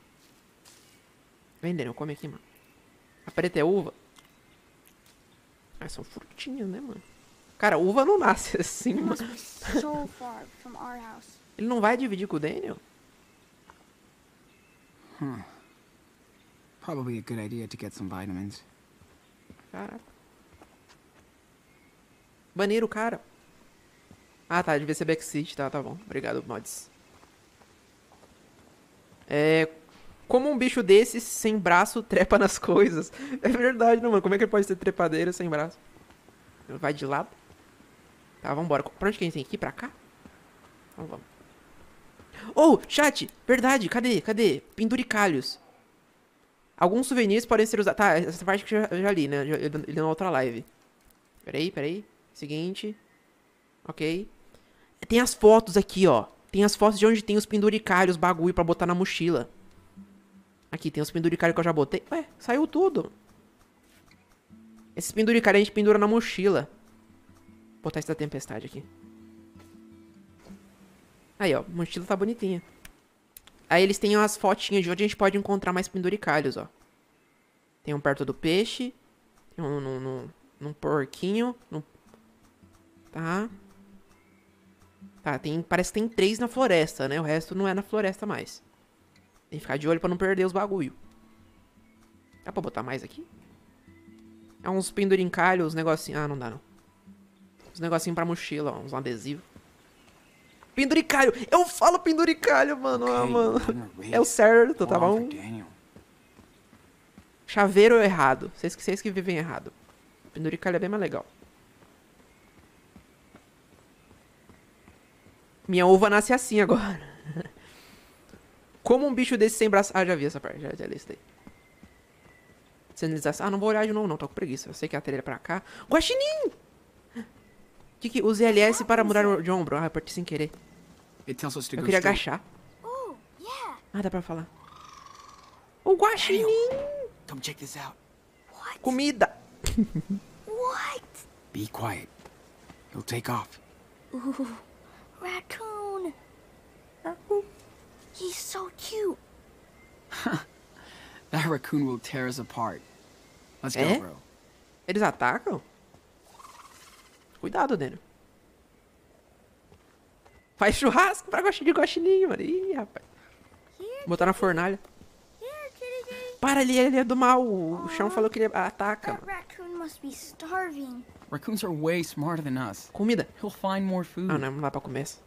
Vem, Daniel, come aqui, mano. A preta é uva. Ah, são frutinhas, né, mano? Cara, uva não nasce assim, It mano. must be so far from our house. Ele não vai dividir com o Daniel? Probably a good idea to get some vitamins. Caraca. Banheiro, cara. Ah, tá. Devia ser backseat. Tá bom. Obrigado, mods. Como um bicho desses, sem braço, trepa nas coisas. É verdade, né, mano? Como é que ele pode ter trepadeira sem braço? Vai de lado. Tá, vambora. Pra onde que a gente tem que ir? Pra cá? Então vamos. Oh, chat! Verdade. Cadê? Penduricalhos. Alguns souvenirs podem ser usados... Tá, essa parte que eu já li, né? Eu li na outra live. Peraí. Seguinte. Ok. Tem as fotos aqui, ó. Tem as fotos de onde tem os penduricalhos, bagulho pra botar na mochila. Aqui, tem os penduricalhos que eu já botei. Ué, saiu tudo. Esses penduricalhos a gente pendura na mochila. Vou botar essa tempestade aqui. Aí, ó. A mochila tá bonitinha. Aí eles têm umas fotinhas de onde a gente pode encontrar mais penduricalhos, ó. Tem um perto do peixe. Tem um num porquinho. Tá. Tá, parece que tem 3 na floresta, né? O resto não é na floresta mais. Tem que ficar de olho pra não perder os bagulho. Dá pra botar mais aqui? É uns pendurincalhos, uns negocinhos... Ah, não dá, não. Uns negocinhos pra mochila, ó. Uns adesivos. Penduricalho! Eu falo penduricalho, mano. Ah, mano. É o certo, tá bom? Chaveiro é errado. Vocês que vivem errado. Penduricalho é bem mais legal. Minha uva nasce assim agora. Como um bicho desse sem braço... Ah, já vi essa parte. Já li isso daí. Sinalização. Ah, não vou olhar de novo, não. Tô com preguiça. Eu sei que a trilha é pra cá. Guaxinim! Use LS para mudar de ombro. Ah, eu parti sem querer. Eu queria agachar. Oh, yeah. Ah, dá pra falar. O guaxinim! Come check this out. What? Comida! What? Be quiet. He'll take off. Ooh, raccoon. He's so cute. That raccoon will tear us apart. Let's go, É? bro. Eles atacam? Cuidado, Daniel. Faz churrasco pra gostar de guaxininho, mano. Ih, rapaz. Botar na fornalha. Here, kitty kitty. Para ali, ele é do mal. O chão falou que ele ataca, That mano. raccoon must be starving. Raccoons are way smarter than us. Comida. He'll find more food. Ah, não dá pra comer essa.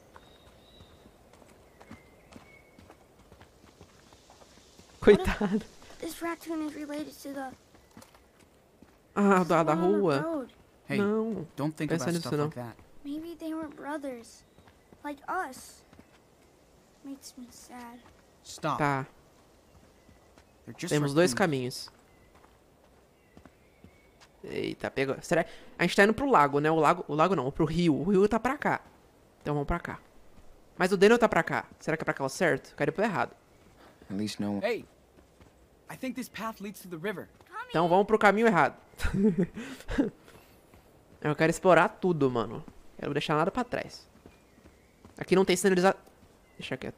Coitado. This raccoon is related to the Ah, da one on the rua. road. Hey, Não. don't think Pensa about nisso, stuff não. like that. Maybe they were brothers, like us. Makes me sad. Stop. Tá. They're just Temos dois raccoons. caminhos. Eita, pegou. Será? A gente tá indo pro lago, né? O lago não, pro rio. O rio tá pra cá. Então vamos pra cá. Mas o Daniel tá pra cá. Será que é pra cá o certo? Caiu pro errado. At least no one. Hey, I think this path leads to the river. Então vamos pro caminho errado. Eu quero explorar tudo, mano. Eu não vou deixar nada pra trás. Aqui não tem sinalização. Deixa quieto.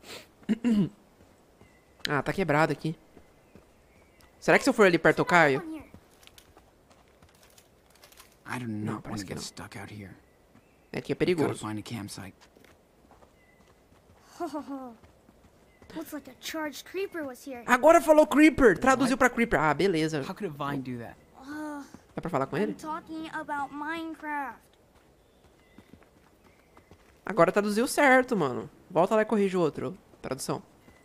Ah, tá quebrado aqui. Será que se eu for ali perto eu caio? One here. I do No, not want parece to que get não. stuck out here. Aqui é Gotta perigoso. find a campsite. Looks like a charged creeper was here. Agora falou Creeper. Traduziu pra Creeper. Ah, beleza. How could a vine do that? Dá pra falar com I'm ele? talking about Minecraft. Agora traduziu certo, mano. Volta lá e corrige o outro. Tradução.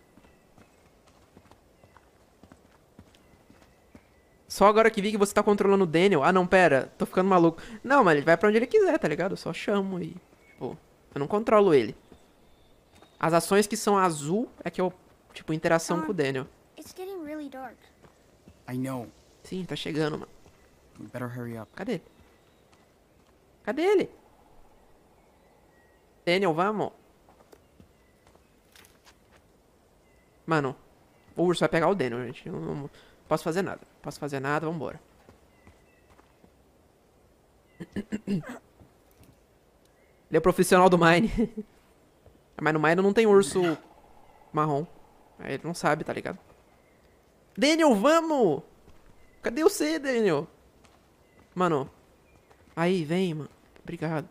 Só agora que vi que você tá controlando o Daniel. Ah, não, pera. Tô ficando maluco. Não, mas ele vai pra onde ele quiser, tá ligado? Eu só chamo e... Tipo, eu não controlo ele. As ações que são azul é que eu... Tipo, interação com o Daniel. It's getting really dark. I know. Sim, tá chegando, mano. We better hurry up. Cadê ele? Cadê ele? Daniel, vamos. Mano, o urso vai pegar o Daniel, gente. Eu não posso fazer nada. Posso fazer nada, vambora. Ele é o profissional do Mine. Mas no Mine não tem urso marrom. Aí ele não sabe, tá ligado? Daniel, vamos! Cadê você, Daniel? Mano. Aí, vem, mano. Obrigado.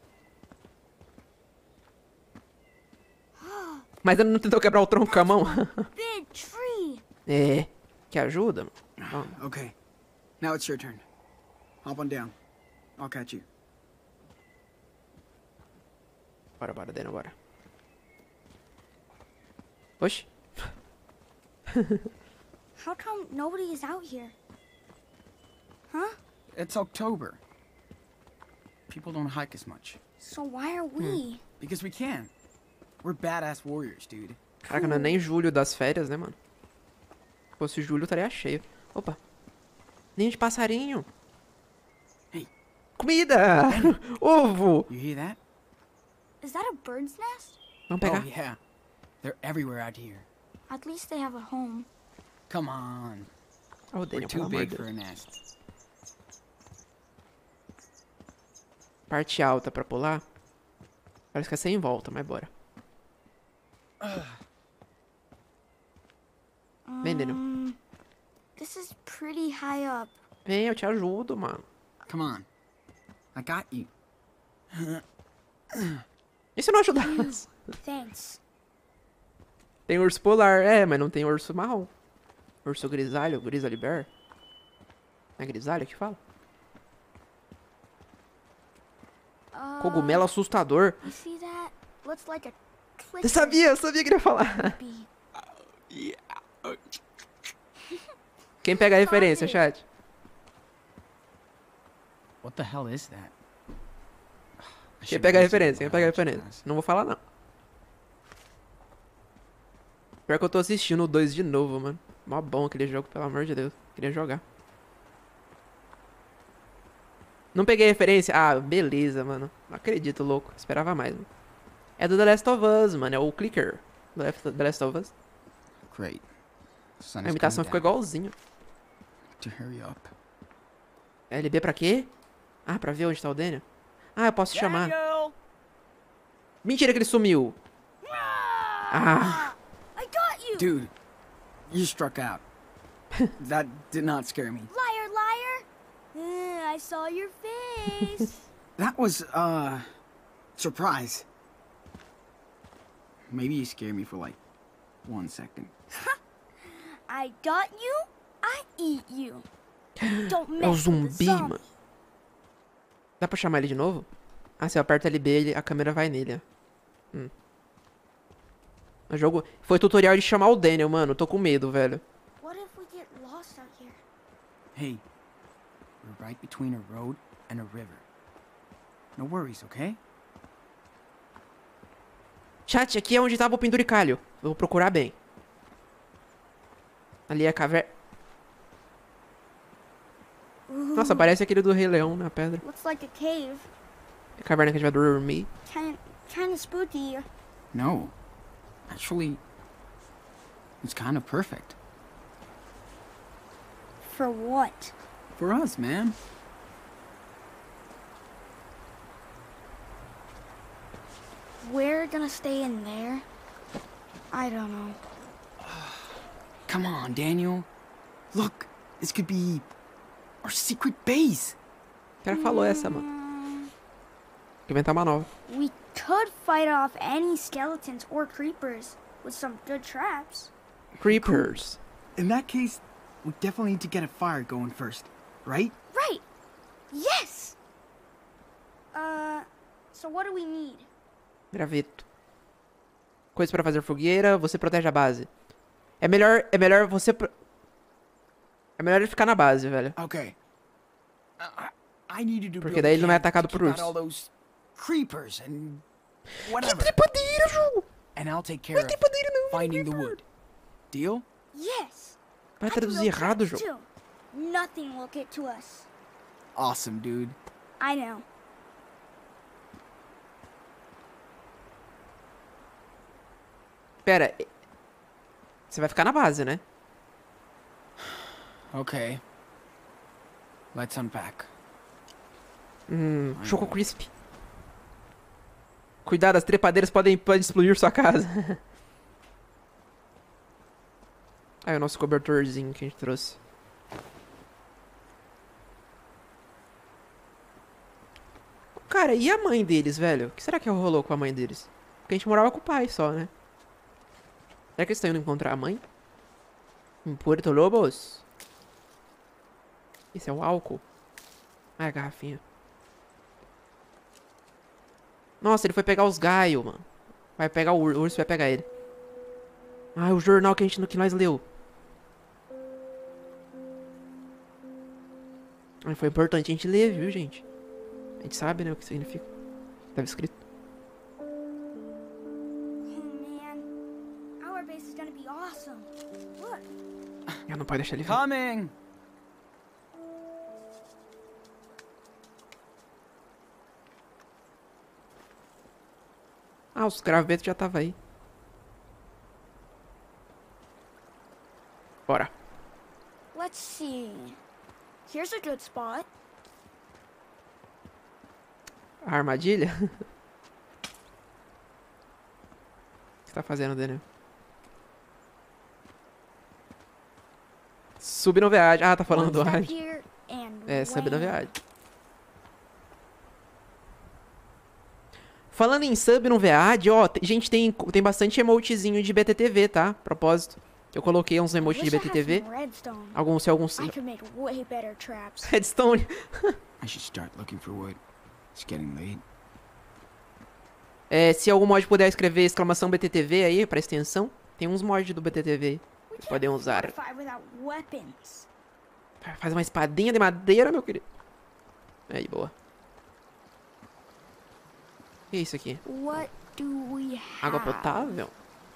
Mas ele não tentou quebrar o tronco com a mão? Big tree. É. Que ajuda, mano. Vamos. Okay. Now it's your turn. Hop on down. I'll catch you. Bora, bora, Daniel, bora. Oxi. How come nobody is out here? Huh? It's October. People don't hike as much. So why are we? Because we can. We're badass warriors, dude. Caraca, não é nem julho das férias, né, mano? Se fosse julho, estaria cheio. Opa. Ninho de passarinho. Hey. Comida! Ovo! You hear that? Is that a bird's nest? Vamos pegar. Oh, yeah. They're everywhere out here. At least they have a home. Come on. Oh, We're Daniel, too pelo amor big de for Deus. a nest. Parte alta pra pular. Parece que é sem volta, mas bora. Vem, Daniel. This is pretty high up. Vem, eu te ajudo, mano. Come on. I got you. E se eu não ajudasse? Thanks. Tem urso polar, mas não tem urso marrom. Urso grisalho, grizzly bear. É grisalho que fala? Cogumelo assustador. You see that? Looks like a clicker. Eu sabia que ele ia falar. Bee. Quem pega a referência, chat? What the hell is that? I Quem should pega a listen referência? Quem what pega a Alex referência? does. Não vou falar, não. Pior que eu tô assistindo o 2 de novo, mano. Mó bom aquele jogo, pelo amor de Deus. Queria jogar. Não peguei referência? Ah, beleza, mano. Não acredito, louco. Esperava mais, mano. É do The Last of Us, mano. É o Clicker. The Last of Us. Great. The sun A is imitação coming ficou down. igualzinho. To hurry up. LB pra quê? Ah, pra ver onde tá o Daniel? Ah, eu posso chamar. Mentira que ele sumiu. Ah, I got you! Dude, you struck out. That did not scare me. Liar, liar! I saw your face. That was, surprise. Maybe you scared me for like 1 second. I got you, I eat you. Don't é o mess with the zumbi, zombie. mano. Dá pra chamar ele de novo? Ah, se eu aperto LB, a câmera vai nele, ó. O jogo... Foi tutorial de chamar o Daniel, mano. Tô com medo, velho. What if we get lost out here? Hey, we're right between a road and a river. No worries, okay? Chat, aqui é onde tava o penduricalho. Vou procurar bem. Ali é a caverna. Nossa, parece aquele do Rei Leão na pedra. Looks like a cave. A caverna que a gente vai dormir. Kinda spooky. No. Actually, it's kind of perfect. For what? For us, man. We're gonna stay in there? I don't know. Come on, Daniel. Look, this could be our secret base. O cara falou essa, mano. Tem que inventar uma nova. We could fight off any skeletons or creepers with some good traps. Creepers. In that case, we definitely need to get a fire going first, right? Right! Yes! So what do we need? Graveto. Coisa pra fazer fogueira, você protege a base. É melhor você... É melhor ele ficar na base, velho. Okay. I need you to Porque build daí a ele não é camp to atacado por keep out urso. all those creepers and Que whatever. trepadeira, jogo! And I'll take care Não é of trepadeira, não. finding the wood. Deal? Yes! Vai I can traduzir build errado, traps jogo. too. Nothing will get to us. Awesome, dude. I know. Pera. Você vai ficar na base, né? Okay. Let's unpack. Choco Crisp. Cuidado, as trepadeiras podem explodir sua casa. Aí o nosso cobertorzinho que a gente trouxe. Cara, e a mãe deles, velho? O que será que rolou com a mãe deles? Porque a gente morava com o pai só, né? Será que eles estão indo encontrar a mãe? Em Puerto Lobos? Esse é o álcool? Ah, é a garrafinha. Nossa, ele foi pegar os gaios, mano. Vai pegar o urso, vai pegar ele. Ah, o jornal que nós leu. Ah, foi importante a gente ler, viu, gente? A gente sabe, né, o que significa. Tava escrito. Oh man. Our base place is gonna be awesome. Look, Ah, não pode deixar ele vir. Coming! Ah, os gravetos já tava aí. Bora. let's see. Here's a good spot. A armadilha? O que você tá fazendo, Daniel? Subir no viagem. Ah, tá falando do One step viagem. here and É, subir no wham. viagem. Falando em sub no VAD, ó, gente, tem bastante emotezinho de BTTV, tá? Propósito. Eu coloquei uns I emotes de wish I had BTTV. some redstone. Alguns. I could make way better traps. Redstone. I should start looking for wood. It's getting late. É, se algum mod puder escrever exclamação BTTV aí, pra extensão, tem uns mods do BTTV aí. We can't Podem usar. fortify without weapons. Faz uma espadinha de madeira, meu querido. Aí, boa. O que é isso aqui? What do we have? Água potável?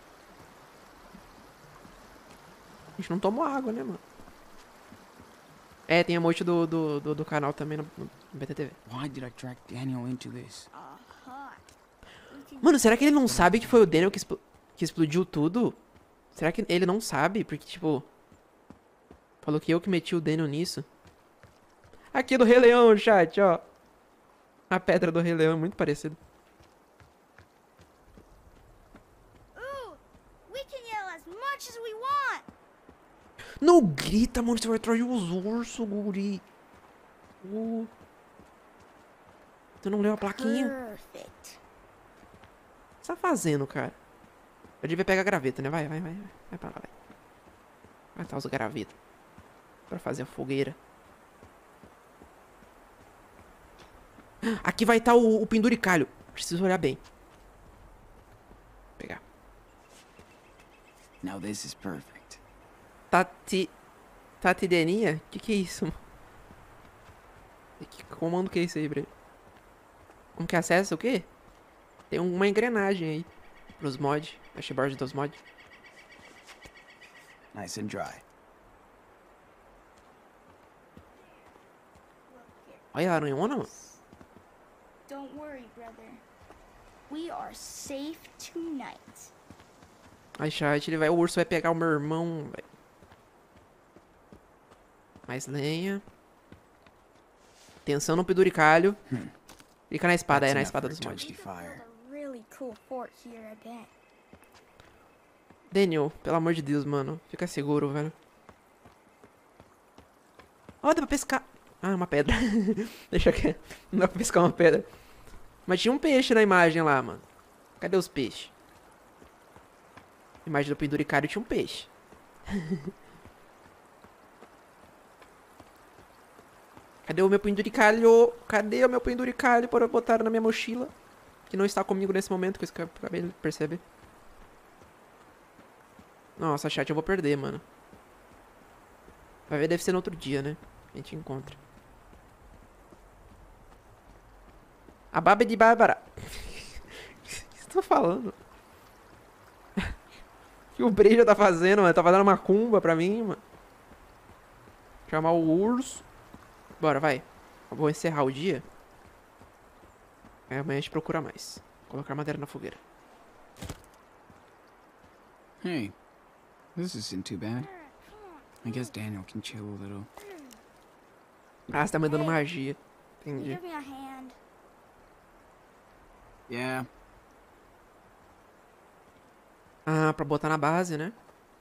A gente não tomou água, né, mano? É, tem emote do canal também no BTTV. Why did I drag Daniel into this? Mano, será que ele não sabe que foi o Daniel que explodiu tudo? Será que ele não sabe? Porque, tipo... Falou que eu que meti o Daniel nisso. Aqui do Rei Leão, chat, ó. A pedra do Rei Leão é muito parecida. Ooh, we can yell as much as we want. Não grita, mano, você vai atrair os ursos, guri. Você não leu a plaquinha? Perfect. O que você tá fazendo, cara? Eu devia pegar a graveta, né? Vai pra lá, vai. Vai tá os gravetos. Pra fazer a fogueira. Aqui vai estar o penduricalho. Preciso olhar bem. Vou pegar. Now this is perfect. Tati Deninha? Que é isso, mano? Que comando que é isso aí, Bre? Como que acessa o quê? Tem uma engrenagem aí. Pros mods. Dashboard dos mods. Nice and dry. Olha a aranhona, mano. Don't worry, brother. We are safe tonight. Ai, chat, o urso vai pegar o meu irmão, velho. Mais lenha. Atenção no penduricalho. Fica na espada, That's na enough espada for dos a mods. toasty fire. Build a really cool fort here, I bet. Daniel, pelo amor de Deus, mano. Fica seguro, velho. Ó, dá pra pescar. Ah, uma pedra. Deixa aqui. Não dá pra pescar uma pedra. Mas tinha um peixe na imagem lá, mano. Cadê os peixes? Na imagem do penduricário tinha um peixe. Cadê o meu penduricalho? Cadê o meu penduricalho para eu botar na minha mochila? Que não está comigo nesse momento, que eu acabei de perceber. Nossa, chat, eu vou perder, mano. Vai ver, deve ser no outro dia, né? A gente encontra. A baba de Bárbara. O que você tá falando? O que o Breja tá fazendo, mano? Tá fazendo uma cumba pra mim, mano. Chamar o urso. Bora, vai. Eu vou encerrar o dia. Aí amanhã a gente procura mais. Colocar madeira na fogueira. Hey, this isn't too bad. I guess Daniel can chill a little. Ah, você tá mandando magia. Can you Entendi. give me a hand? Yeah, Ah, pra botar na base, né?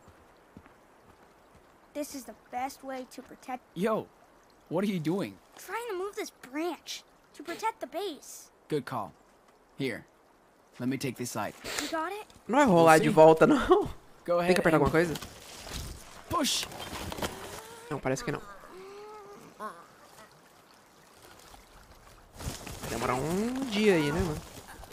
This is the best way to protect. yo, what are you doing? Trying to move this branch to protect the base. Good call. Here, let me take this side. You got it? Não vai rolar de Sim. volta, não. Go Tem ahead que apertar and alguma coisa? push. Não, parece que não. Vai demorar um dia aí, né, mano?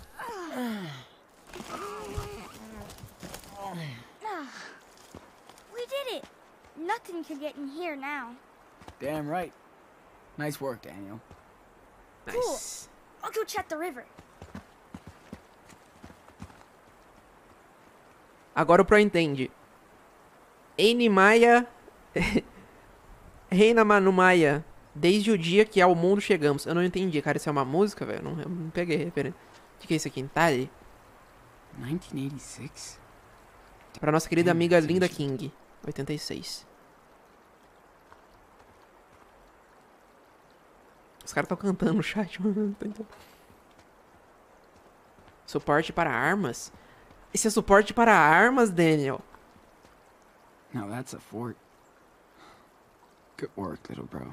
We did it. Nothing can get in here now. Damn right. Nice work, Daniel. Nice. I'll go check the river. Agora o Pro entende. Eni Maia. Reina Manu Maia. Desde o dia que ao mundo chegamos. Eu não entendi, cara. Isso é uma música, velho? Eu não peguei referência. O que é isso aqui? Entalhe? 1986? Pra nossa querida amiga Linda King. 86. Os caras estão cantando no chat, mano. Suporte para armas? Esse é suporte para armas, Daniel? No, that's a fort. Good work, little bro.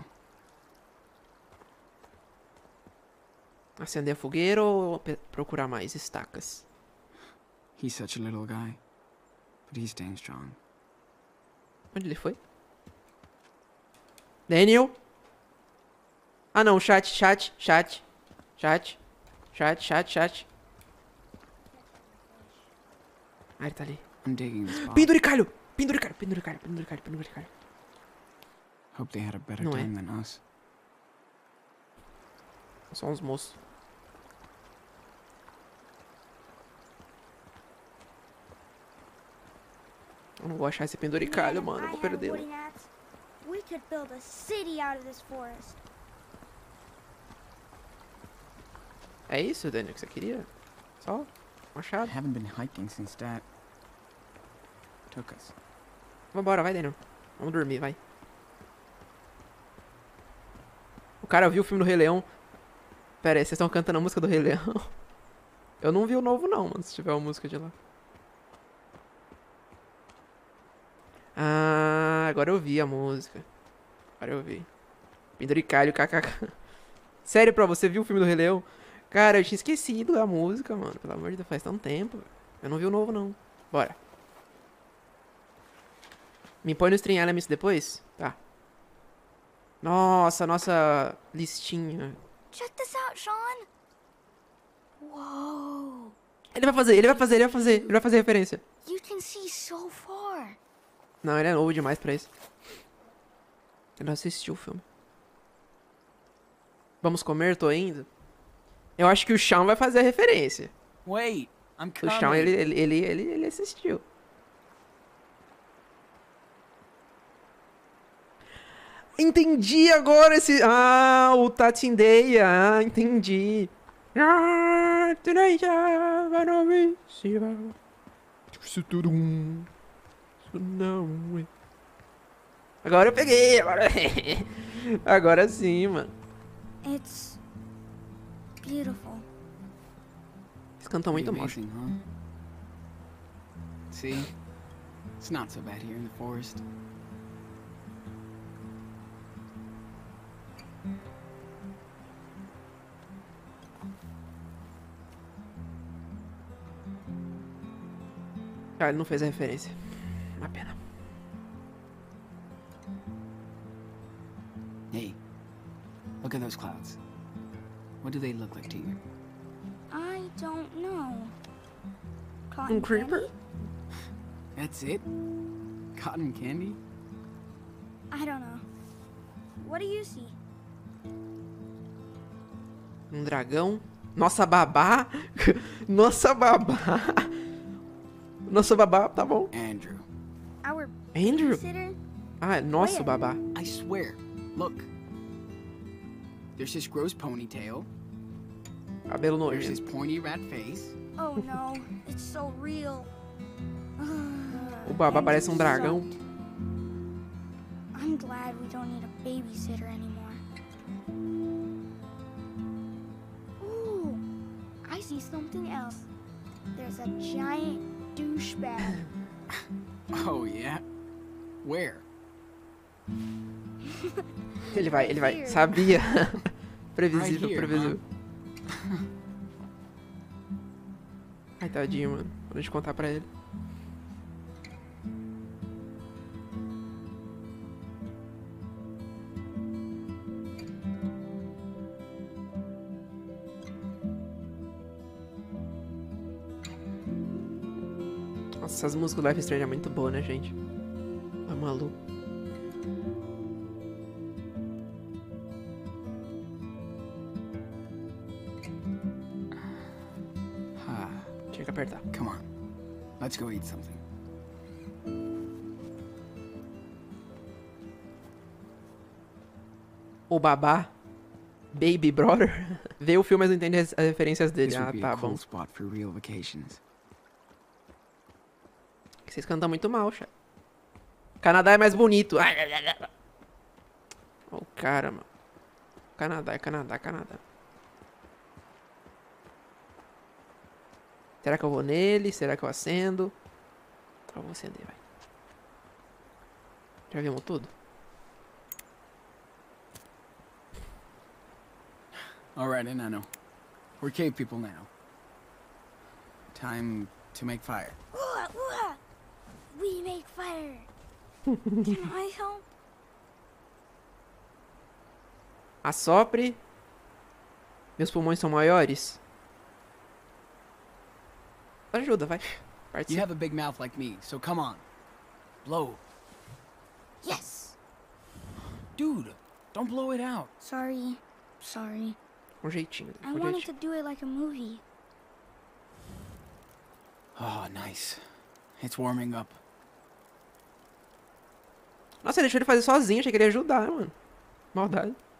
Acender a fogueira ou procurar mais estacas? He's such a little guy, but he's staying strong. Onde ele foi? Daniel? Ah não, chat. Ah, ele tá ali. I'm digging this spot. Penduricalho! Penduricalho. Hope they had a better Não é. time than us. São uns moços. Eu não vou achar esse penduricalho, Man, if mano. Eu I vou had a perder. wooden axe, we could build a city out of this forest. É isso, Daniel, que você queria? Só? I Machado? haven't been hiking since Dad took us. Vambora, vai, Daniel. Vamos dormir, vai. O cara viu o filme do Rei Leão. Pera aí, vocês estão cantando a música do Rei Leão? Eu não vi o novo, não, mano, se tiver uma música de lá. Ah, agora eu vi a música. Agora eu vi. Penduricalho, kkk. Sério, pra você viu o filme do Rei Leão? Cara, eu tinha esquecido a música, mano. Pelo amor de Deus, faz tanto tempo. Eu não vi o novo, não. Bora. Me põe no Stream Elements depois? Tá. Nossa, nossa listinha. Check this out, Sean. Whoa. Ele vai fazer referência. You can see so far. Não, ele é novo demais pra isso. Ele não assistiu o filme. Vamos comer? Tô indo. Eu acho que o Sean vai fazer a referência. Wait, I'm O coming. Sean, ele assistiu. Entendi agora esse... Ah, o Tatindeia. Ah, entendi. Ah, agora eu peguei. Agora sim, mano. It's beautiful. Eles cantam muito mal. Amazing, huh? See? It's not so bad here in the forest. Ah, ele não fez a referência. Uma pena. Hey, look at those clouds. What do they look like to you? I don't know. Cotton Creeper? candy? That's it? Cotton candy? I don't know. What do you see? Um dragão. Nossa babá. Nossa babá. Nossa babá, tá bom. Andrew. Our Andrew? babysitter? Ah, é nosso Where? babá. I swear. Look. There's this gross ponytail. Cabelo There's this nojento. pointy rat face. Oh no, it's so real. O babá And parece um dragão. sucked. I'm glad we don't need a babysitter anymore. Ooh, I see something else. There's a giant douchebag. Oh, yeah? Where? Ele vai. Here. Sabia. Previsível, Right here, previsível. Ai, tadinho, mano. Vou te contar pra ele. Nossa, essas músicas do Life is Strange é muito boa, né, gente? É maluco. Ah, Tinha que apertar. come on. Let's go eat something. O babá. Baby brother. Vê o filme, mas não entende as referências dele. This Ah, would be a tá cool bom. spot for real vacations. Vocês cantam muito mal, chat. Canadá é mais bonito. Ó o cara, mano. Canadá é Canadá, Canadá. Será que eu vou nele? Será que eu acendo? Eu vou acender, vai. Já vimos tudo? Alright, Enano. We're cave people now. Time to make fire. Ooh, ooh, we make fire. Can I help? Assopre. Meus pulmões são maiores. Ajuda, vai. You Participa. have a big mouth like me, so come on. Blow. Yes. Dude, don't blow it out. Sorry. Sorry. Um jeitinho. I Um wanted jeitinho. to do it like a movie. Oh, nice. It's warming up. Nossa, ele deixou ele fazer sozinho. Achei que ele ia ajudar, mano. Maldade.